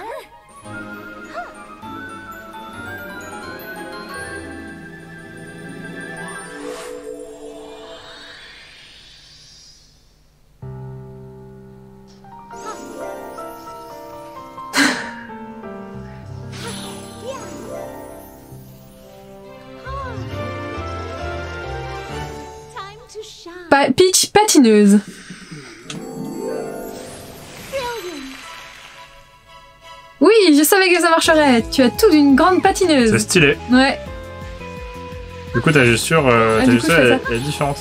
Peach patineuse. Oui, je savais que ça marcherait. Tu as tout d'une grande patineuse. C'est stylé. Ouais. Du coup, t'as juste sur la différence.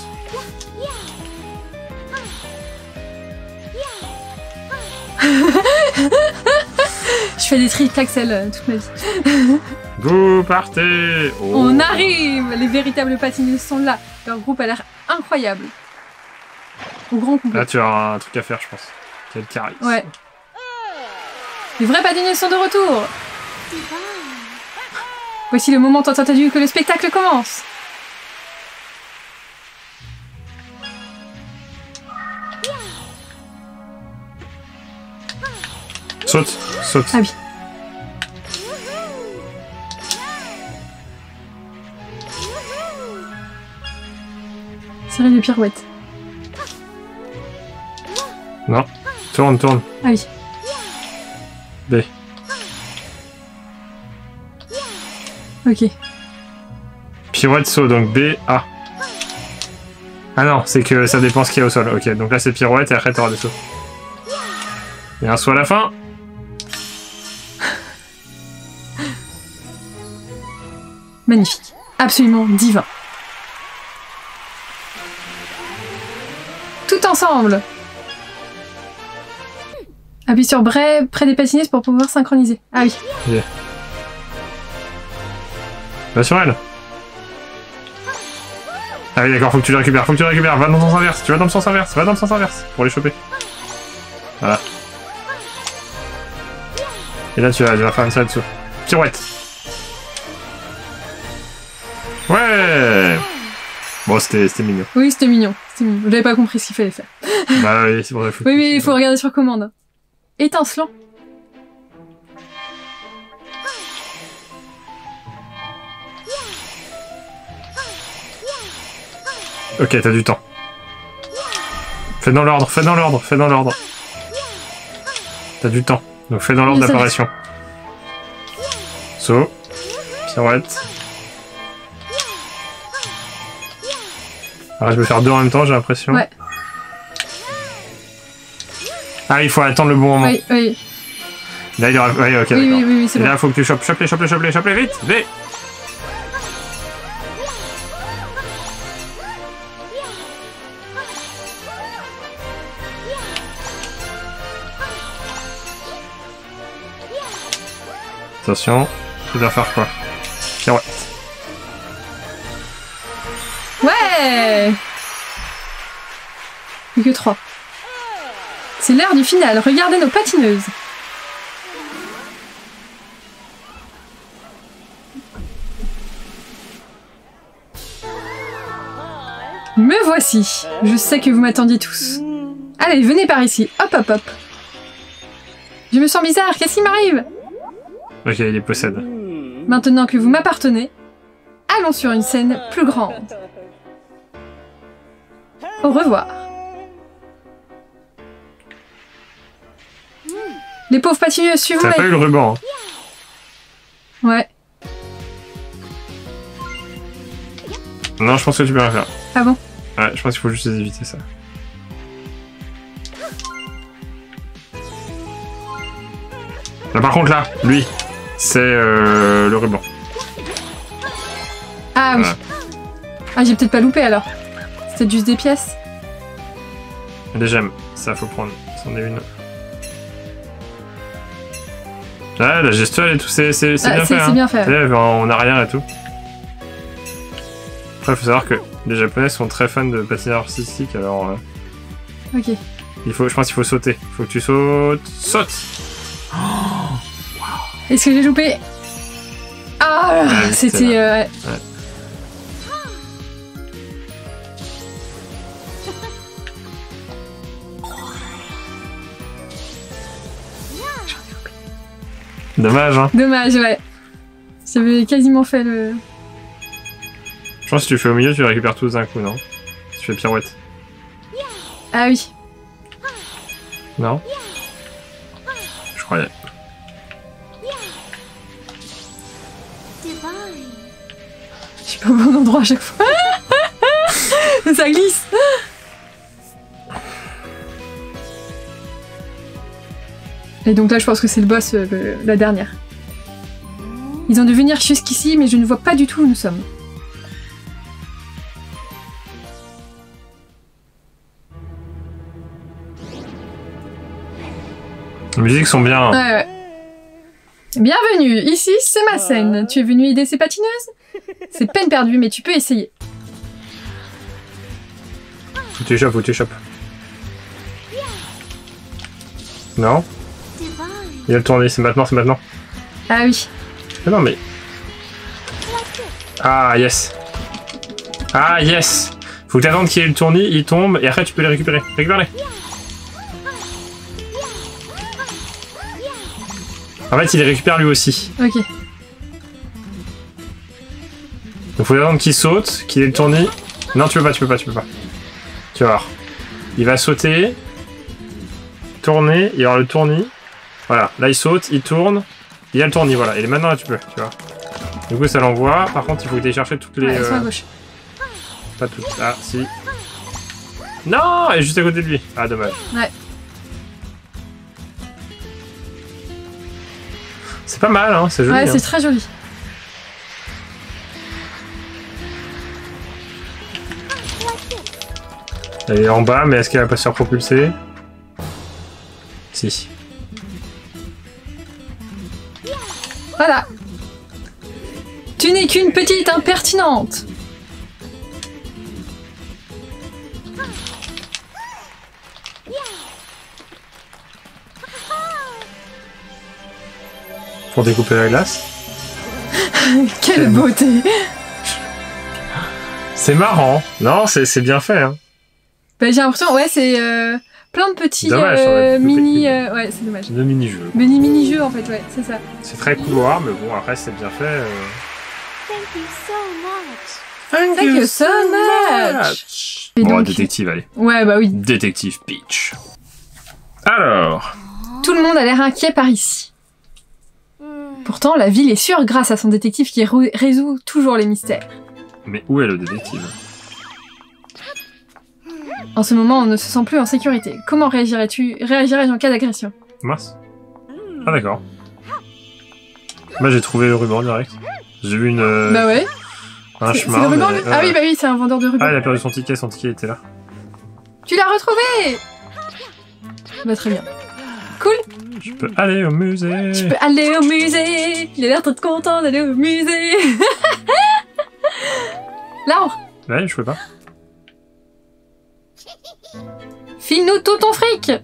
Je fais des triples axel toute ma vie. Vous partez. Oh. On arrive. Les véritables patineuses sont là. Leur groupe a l'air incroyable. Au grand complet. Là, tu as un truc à faire, je pense. Quel charisme. Ouais. Les vrais patineuses sont de retour. Voici le moment tant attendu que le spectacle commence. Saute, saute. Ah oui. Série de pirouettes. Non. Tourne, tourne. Ah oui. B. Ok. Pirouette, saut, donc B, A. Ah non, c'est que ça dépend ce qu'il y a au sol. Ok, donc là c'est pirouette et après t'auras des sauts. Il y a un saut à la fin. Magnifique. Absolument divin. Tout ensemble. Appuie sur Bray près des patineuses pour pouvoir synchroniser. Ah oui. Yeah. Va sur elle. Ah oui, d'accord, faut que tu les récupères, faut que tu les récupères. Va dans le sens inverse, tu vas dans le sens inverse, va dans le sens inverse pour les choper. Voilà. Et là, tu vas faire une salade dessous. Pirouette. Ouais. Bon, c'était mignon. Oui, c'était mignon. C'était mignon. J'avais pas compris ce qu'il fallait faire. Bah oui, c'est pour ça. Oui, mais il faut regarder sur commande. Étincelant. Ok, t'as du temps. Fais dans l'ordre, fais dans l'ordre, fais dans l'ordre. T'as du temps. Donc fais dans l'ordre d'apparition. Saut. Pirouette. Alors je vais faire deux en même temps, j'ai l'impression. Ouais. Ah, il faut attendre le bon moment. Oui, oui. Là, il y aura... Oui, ok, oui, d'accord. oui, oui, c'est Et bon. là, il faut que tu chopes les, vite, vite. Attention, tu dois faire quoi? Pirouette. Ouais. Plus que 3. C'est l'heure du final. Regardez nos patineuses. Me voici. Je sais que vous m'attendiez tous. Allez, venez par ici. Hop, hop, hop. Je me sens bizarre. Qu'est-ce qui m'arrive? Ok, il les possède. Maintenant que vous m'appartenez, allons sur une scène plus grande. Au revoir. Les pauvres patineuses, T'as suivons-les. pas eu le ruban. Hein. Ouais. Non, je pense que tu peux rien faire. Ah bon? Ouais, je pense qu'il faut juste éviter ça. Là, par contre, là, lui, c'est le ruban. Ah oui. Voilà. Ah, j'ai peut-être pas loupé alors. C'était juste des pièces. Des gemmes, ça faut prendre. C'en est une. Ouais, la gestuelle et tout, c'est bien fait. C'est bien fait. Ouais. En arrière et tout. Après, faut savoir que les Japonais sont très fans de patinage artistique, alors... Ok. Je pense qu'il faut sauter. Faut que tu sautes. Saute! Est-ce que j'ai loupé? Ah, ouais, c'était... ouais. Dommage, hein. Dommage, ouais. J'avais quasiment fait le... Je pense que si tu fais au milieu, tu récupères tous d'un coup, non? Si tu fais pirouette. Ah oui. Non? Je croyais. Je suis pas au bon endroit à chaque fois. Ça glisse. Et donc là, je pense que c'est le boss, la dernière. Ils ont dû venir jusqu'ici, mais je ne vois pas du tout où nous sommes. Les musiques sont bien. Ouais. Bienvenue, ici c'est ma scène. Tu es venu aider ces patineuses? C'est peine perdue, mais tu peux essayer. Faut que tu échappes. Non? Il y a le tourné, c'est maintenant. Ah oui. Mais non, mais... Ah, yes. Ah, yes. Faut que t'attendes qu'il y ait le tournis, il tombe, et après tu peux les récupérer. Récupère-les. En fait, il les récupère lui aussi. Ok. Donc faut attendre qu'il saute, qu'il ait le tournis. Non, tu peux pas. Tu vas voir. Il va sauter, tourner, il y aura le tournis. Voilà, là il saute, il tourne, il y a le tournis, voilà. Et maintenant là tu peux, tu vois. Du coup ça l'envoie, par contre il faut que tu ailles chercher toutes les... Ouais, elles sont à gauche. Pas toutes, ah si. Non, elle est juste à côté de lui. Ah dommage. Ouais. C'est pas mal, hein, c'est joli. Ouais, hein. c'est très joli. Elle est en bas, mais est-ce qu'elle va pas se faire propulser? Si. Voilà. Tu n'es qu'une petite impertinente. Pour découper la glace. Quelle beauté. C'est marrant. Non, c'est bien fait, hein. Bah, j'ai l'impression, ouais, c'est plein de petits dommage, mini... ouais, c'est dommage. De mini-jeux. Mini-jeux, en fait, ouais, c'est ça. C'est très couloir, mais bon, après, c'est bien fait. Thank you so much. Et Bon, donc... détective, allez. Ouais, bah oui. Détective Peach. Alors... Tout le monde a l'air inquiet par ici. Pourtant, la ville est sûre grâce à son détective qui résout toujours les mystères. Mais où est le détective? En ce moment, on ne se sent plus en sécurité. Comment réagirais-je en cas d'agression? Mince. Ah d'accord. Moi j'ai trouvé le ruban direct. J'ai vu une... Bah ouais. un C'est chemin. le ruban, mais, lui. Ah oui, bah oui, c'est un vendeur de rubans. Ah, il a perdu son ticket était là. Tu l'as retrouvé! Bah très bien. Cool. Je peux aller au musée. Tu peux aller au musée. Il a l'air très content d'aller au musée. L'arbre. Ouais, je peux pas. File-nous tout ton fric.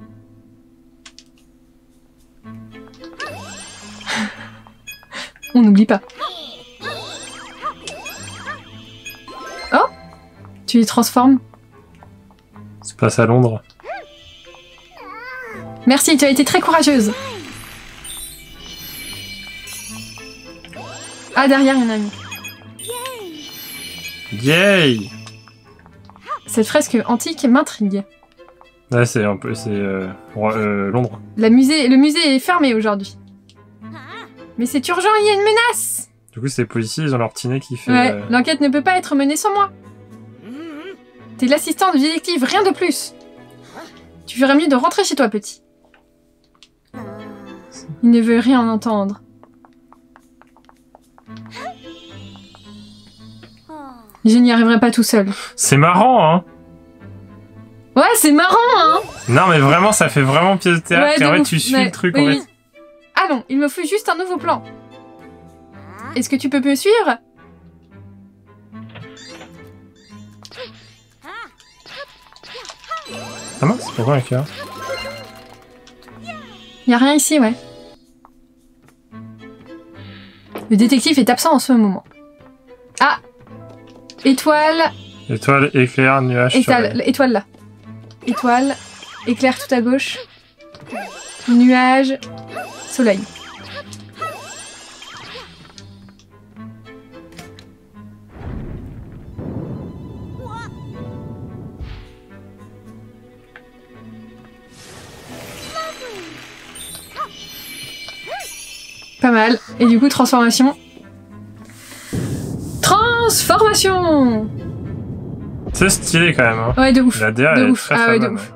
On n'oublie pas. Oh, tu les transformes. Se passe à Londres. Merci, tu as été très courageuse. Ah, derrière, il y en a une. Yay! Cette fresque antique m'intrigue. Ouais, c'est un peu... c'est... Londres. Le musée est fermé aujourd'hui. Mais c'est urgent, il y a une menace! Du coup, c'est les policiers, ils ont leur petit nez qui fait... Ouais, l'enquête ne peut pas être menée sans moi. T'es l'assistant du détective, rien de plus. Tu ferais mieux de rentrer chez toi, petit. Il ne veut rien entendre. Je n'y arriverai pas tout seul. C'est marrant, hein? Ouais, c'est marrant, hein? Non, mais vraiment, ça fait vraiment pièce de théâtre. Ouais, et en fait, ouf. tu suis Ouais, le truc, oui, en oui. fait. Allons, il me faut juste un nouveau plan. Est-ce que tu peux me suivre? Ah mince, pourquoi un cœur? Y a rien ici, ouais. Le détective est absent en ce moment. Ah! Étoile. Étoile, éclair, nuage. Étoile là. Étoile, éclair tout à gauche. Nuage, soleil. Pas mal. Et du coup, transformation. Transformation! C'est stylé quand même. Hein. Ouais, de ouf. La DA de est ouf. très Ah ouais, de bonne. ouf.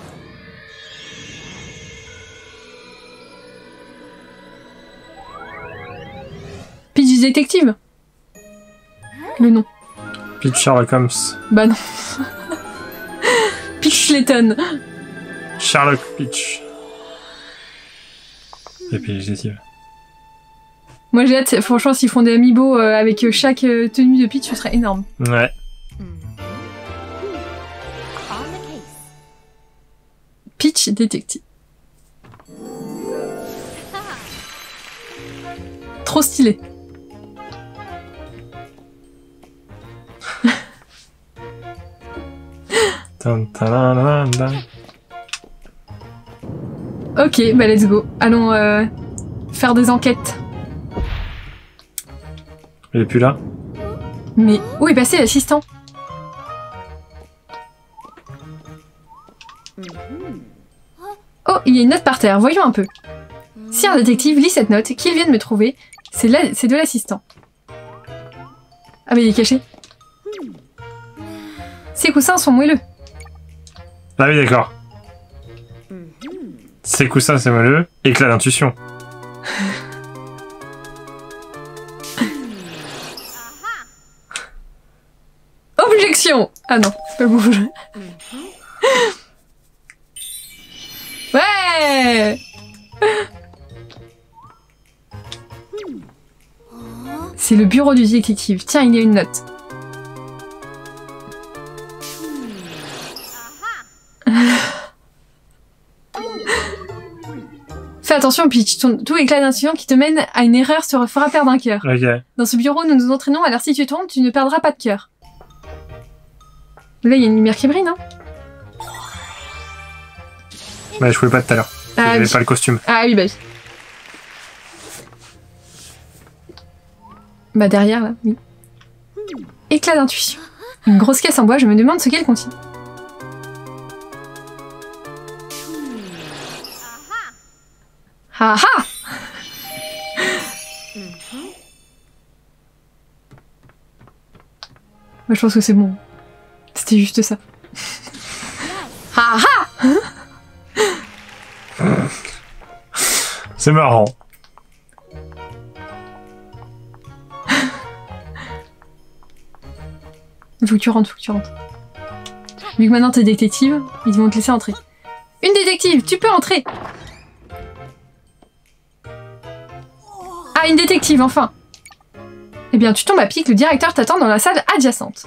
Peach Détective. Le nom. Peach Sherlock Holmes. Bah non. Peach Layton. Sherlock Peach. Et puis détective. Moi j'ai hâte, franchement, s'ils font des amiibo avec chaque tenue de Peach, ce serait énorme. Ouais. Peach Détective. Trop stylé. Ok, bah let's go. Allons faire des enquêtes. Il est plus là. Mais où est passé l'assistant? Oh, il y a une note par terre, voyons un peu. Si un détective lit cette note qu'il vient de me trouver, c'est de l'assistant. Ah mais il est caché. Ses coussins sont moelleux. Ah oui, d'accord. Ces coussins, c'est moelleux. Éclat d'intuition. Objection! Ah non, c'est pas le bon jeu. Ouais! C'est le bureau du détective. Tiens, il y a une note. Fais attention, Peach. Tout éclat d'intuition qui te mène à une erreur te fera perdre un cœur. Ok. Dans ce bureau, nous nous entraînons, alors si tu tombes, tu ne perdras pas de cœur. Là, il y a une lumière qui brille, non? Ouais, je pouvais pas tout à l'heure. Ah, J'avais oui. pas le costume. Ah oui, bah oui. Bah derrière, là, oui. Éclat d'intuition. Une grosse caisse en bois, je me demande ce qu'elle contient. Ah ah! Moi, je pense que c'est bon. C'était juste ça. Ah ah! C'est marrant. Faut que tu rentres, faut que tu rentres. Vu que maintenant t'es détective, ils vont te laisser entrer. Une détective, tu peux entrer! Ah, une détective, enfin! Eh bien, tu tombes à pic, le directeur t'attend dans la salle adjacente.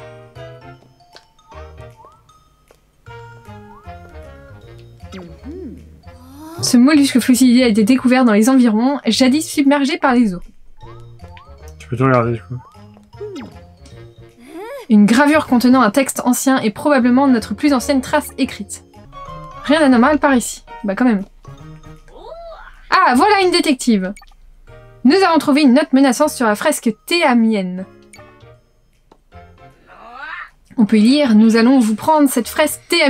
Ce mollusque fossilisié a été découvert dans les environs, jadis submergé par les eaux. Tu peux tout regarder, du coup. Une gravure contenant un texte ancien est probablement notre plus ancienne trace écrite. Rien d'anormal par ici. Bah quand même. Ah, voilà une détective. Nous avons trouvé une note menaçante sur la fresque théamienne. On peut y lire « Nous allons vous prendre cette fresque théamienne ».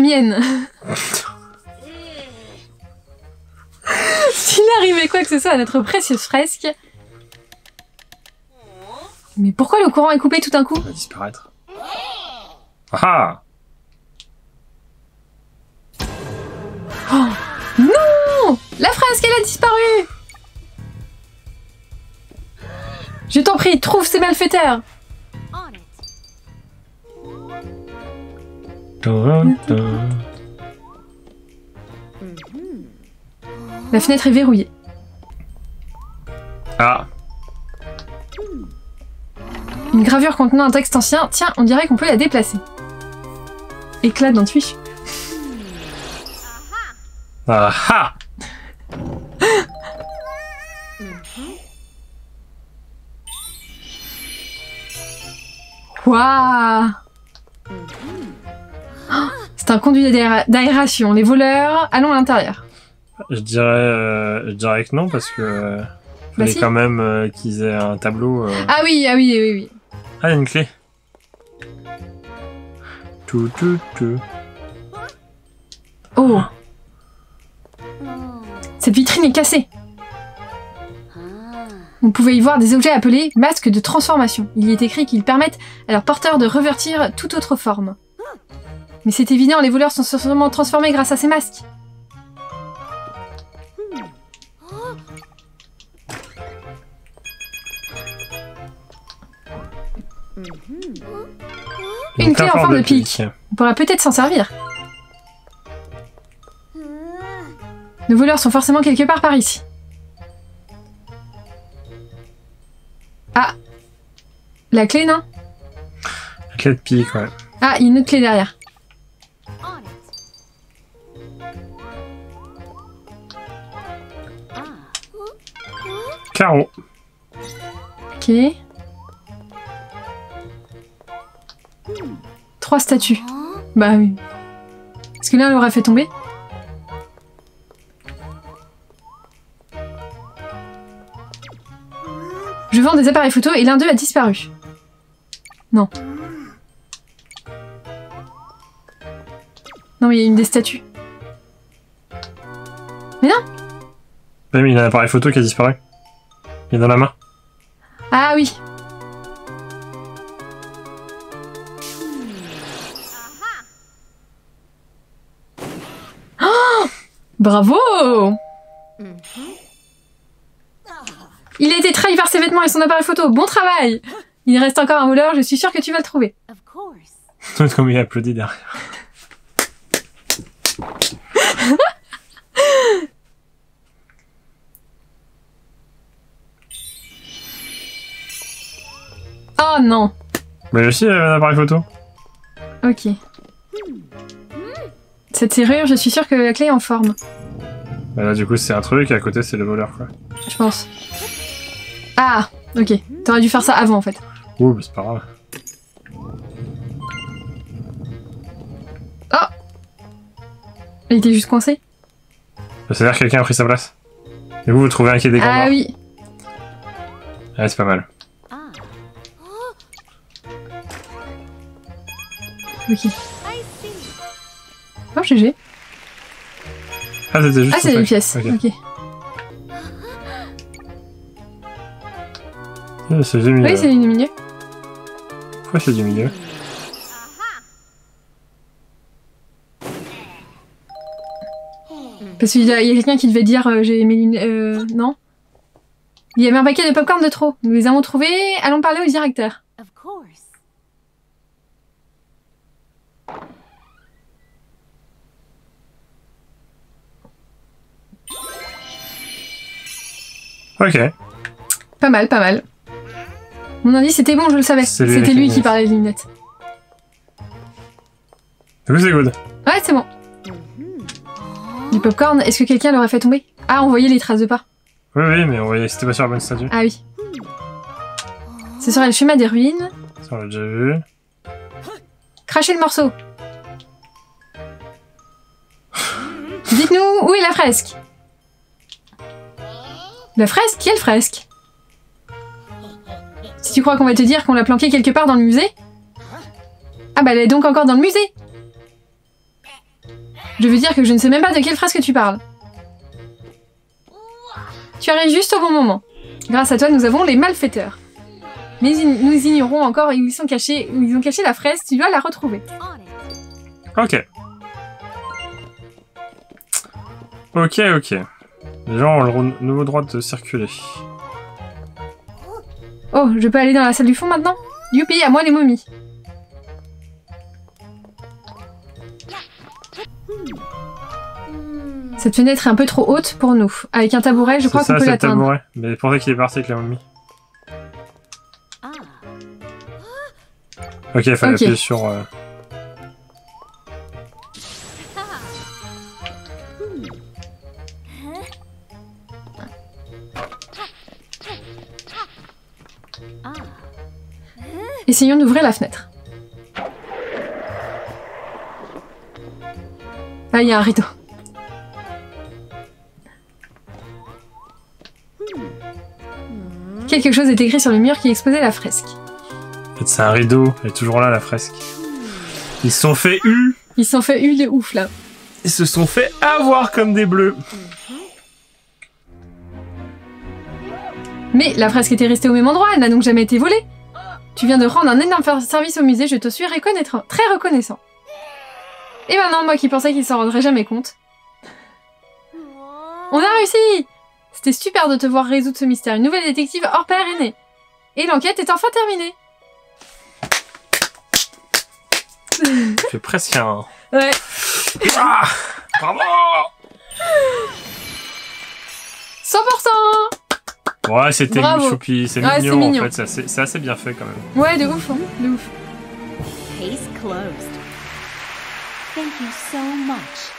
S'il arrivait quoi que ce soit à notre précieuse fresque... Mais pourquoi le courant est coupé tout d'un coup? Il va disparaître. Ah! Oh non! La fresque, elle a disparu! Je t'en prie, trouve ces malfaiteurs! La fenêtre est verrouillée. Ah. Une gravure contenant un texte ancien. Tiens, on dirait qu'on peut la déplacer. Éclat d'intuition. Ah ah. Waouh! Oh, c'est un conduit d'aération. Les voleurs, allons à l'intérieur. Je dirais que non parce que fallait si. quand même qu'ils aient un tableau. Ah oui, ah oui, oui, oui. Ah, il y a une clé. Tout. Oh! Cette vitrine est cassée. Vous pouvez y voir des objets appelés masques de transformation. Il y est écrit qu'ils permettent à leurs porteurs de revêtir toute autre forme. Mais c'est évident, les voleurs sont sûrement transformés grâce à ces masques. Une clé en forme de pique. On pourra peut-être s'en servir. Nos voleurs sont forcément quelque part par ici. Ah! La clé, non? La clé de pique, ouais. Ah, il y a une autre clé derrière. Carreau. Ok. 3 statues. Bah oui. Est-ce que l'un l'aurait fait tomber? Je vends des appareils photo et l'un d'eux a disparu. Non. Non, mais il y a une des statues. Mais non! Oui, mais il y a un appareil photo qui a disparu. Il est dans la main. Ah oui. Oh, bravo! Il a été trahi par ses vêtements et son appareil photo. Bon travail! Il reste encore un voleur, je suis sûre que tu vas le trouver. Comme il applaudit derrière. Oh non! Mais aussi, il y avait un appareil photo. Ok. Cette serrure, je suis sûre que la clé est en forme. Bah là, du coup, c'est un truc, et à côté, c'est le voleur, quoi. Je pense. Ah! Ok. T'aurais dû faire ça avant, en fait. Ouh, bah c'est pas grave. Oh! Il était juste coincé. C'est-à-dire que quelqu'un a pris sa place. Et vous trouvez un qui est des grands Ah morts. oui. Ouais, c'est pas mal. Ok. Oh, GG. Ah, c'était juste Ah, c'est ça. des pièces. Ok. C'est du milieu. Oui, c'est du milieu. Pourquoi c'est du milieu? Parce qu'il y a quelqu'un qui devait dire j'ai mes lunettes. Non? Il y avait un paquet de popcorn de trop. Nous les avons trouvés. Allons parler au directeur. Ok. Pas mal, pas mal. Mon indice c'était bon, je le savais. C'était lui qui parlait des lunettes. Du coup, c'est good. Ouais, c'est bon. Du popcorn, est-ce que quelqu'un l'aurait fait tomber? Ah, on voyait les traces de pas. Oui, mais on voyait, c'était pas sur la bonne statue. Ah oui. Ce serait le schéma des ruines. Ça, on l'a déjà vu. Crachez le morceau. Dites-nous, où est la fresque? La fresque? Quelle fresque? Si tu crois qu'on va te dire qu'on l'a planquée quelque part dans le musée? Ah bah elle est donc encore dans le musée. Je veux dire que je ne sais même pas de quelle fresque tu parles. Tu arrives juste au bon moment. Grâce à toi, nous avons les malfaiteurs. Mais nous ignorons encore où ils ont caché la fresque, tu dois la retrouver. Ok. Ok. Les gens ont le nouveau droit de circuler. Oh, je peux aller dans la salle du fond maintenant? Youpi, à moi les momies. Cette fenêtre est un peu trop haute pour nous. Avec un tabouret, je crois qu'on peut l'atteindre. Tabouret. Mais pour ça qu'il est parti avec la momie. Ok, il fallait appuyer sur... Essayons d'ouvrir la fenêtre. Ah, il y a un rideau. Quelque chose est écrit sur le mur qui exposait la fresque. En fait, c'est un rideau. Elle est toujours là, la fresque. Ils se sont fait Ils se sont fait de ouf, là. Ils se sont fait avoir comme des bleus. Mais la fresque était restée au même endroit, elle n'a donc jamais été volée. Tu viens de rendre un énorme service au musée, je te suis très reconnaissant. Et ben non, moi qui pensais qu'il s'en rendrait jamais compte. On a réussi! C'était super de te voir résoudre ce mystère. Une nouvelle détective hors pair est née. Et l'enquête est enfin terminée. C'est presque un... Ouais. Ah, bravo! 100%! Ouais, c'était choupi, c'est mignon, en fait, c'est assez bien fait quand même. Ouais, de ouf, de ouf. Case closed. Thank you so much.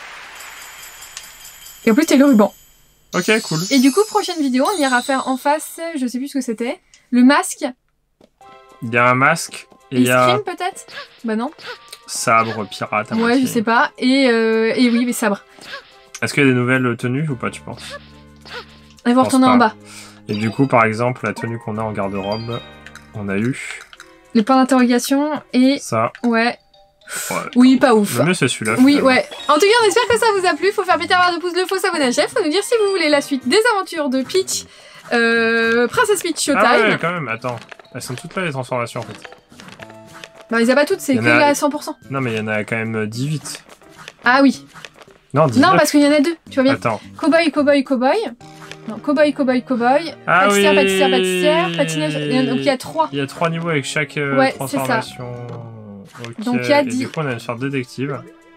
Et en plus, t'as le ruban. Ok, cool. Et du coup, prochaine vidéo, on ira faire en face, je sais plus ce que c'était, le masque. Il y a un masque. Et il y a... Scream peut-être? Bah non. Sabre, pirate, à ouais, moitié. je sais pas. Et oui, mais sabre. Est-ce qu'il y a des nouvelles tenues ou pas, tu penses? On va retourner en bas. Et du coup, par exemple, la tenue qu'on a en garde-robe, on a eu... Le point d'interrogation et... Ça. Ouais. Ouais. Oui, pas ouf. Le mieux, c'est celui-là. Oui, ouais. En tout cas, on espère que ça vous a plu. Faut faire péter un de pouce bleu, faut s'abonner à la chaîne. Faut nous dire si vous voulez la suite des aventures de Peach, Princess Peach Showtime. Ah ouais, quand même, attends. Elles sont toutes là, les transformations, en fait. Bah, ils a pas toutes, c'est que là à 100%. Non, mais il y en a quand même 18. Ah oui. Non, 19. Non, parce qu'il y en a deux, tu vois bien. Attends. Cowboy, cowboy, cowboy. Non, cowboy, cowboy, cowboy. Ah pâtissière, oui. pâtissière, pâtissière. Patinage. Donc il y a 3. Il y a 3 niveaux avec chaque transformation. Ok. Donc il y a Et 10. du coup, on a une sorte de détective.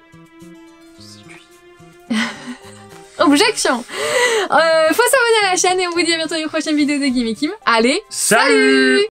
Objection. Faut s'abonner à la chaîne et on vous dit à bientôt dans une prochaine vidéo de Kim et Kim. Allez, salut.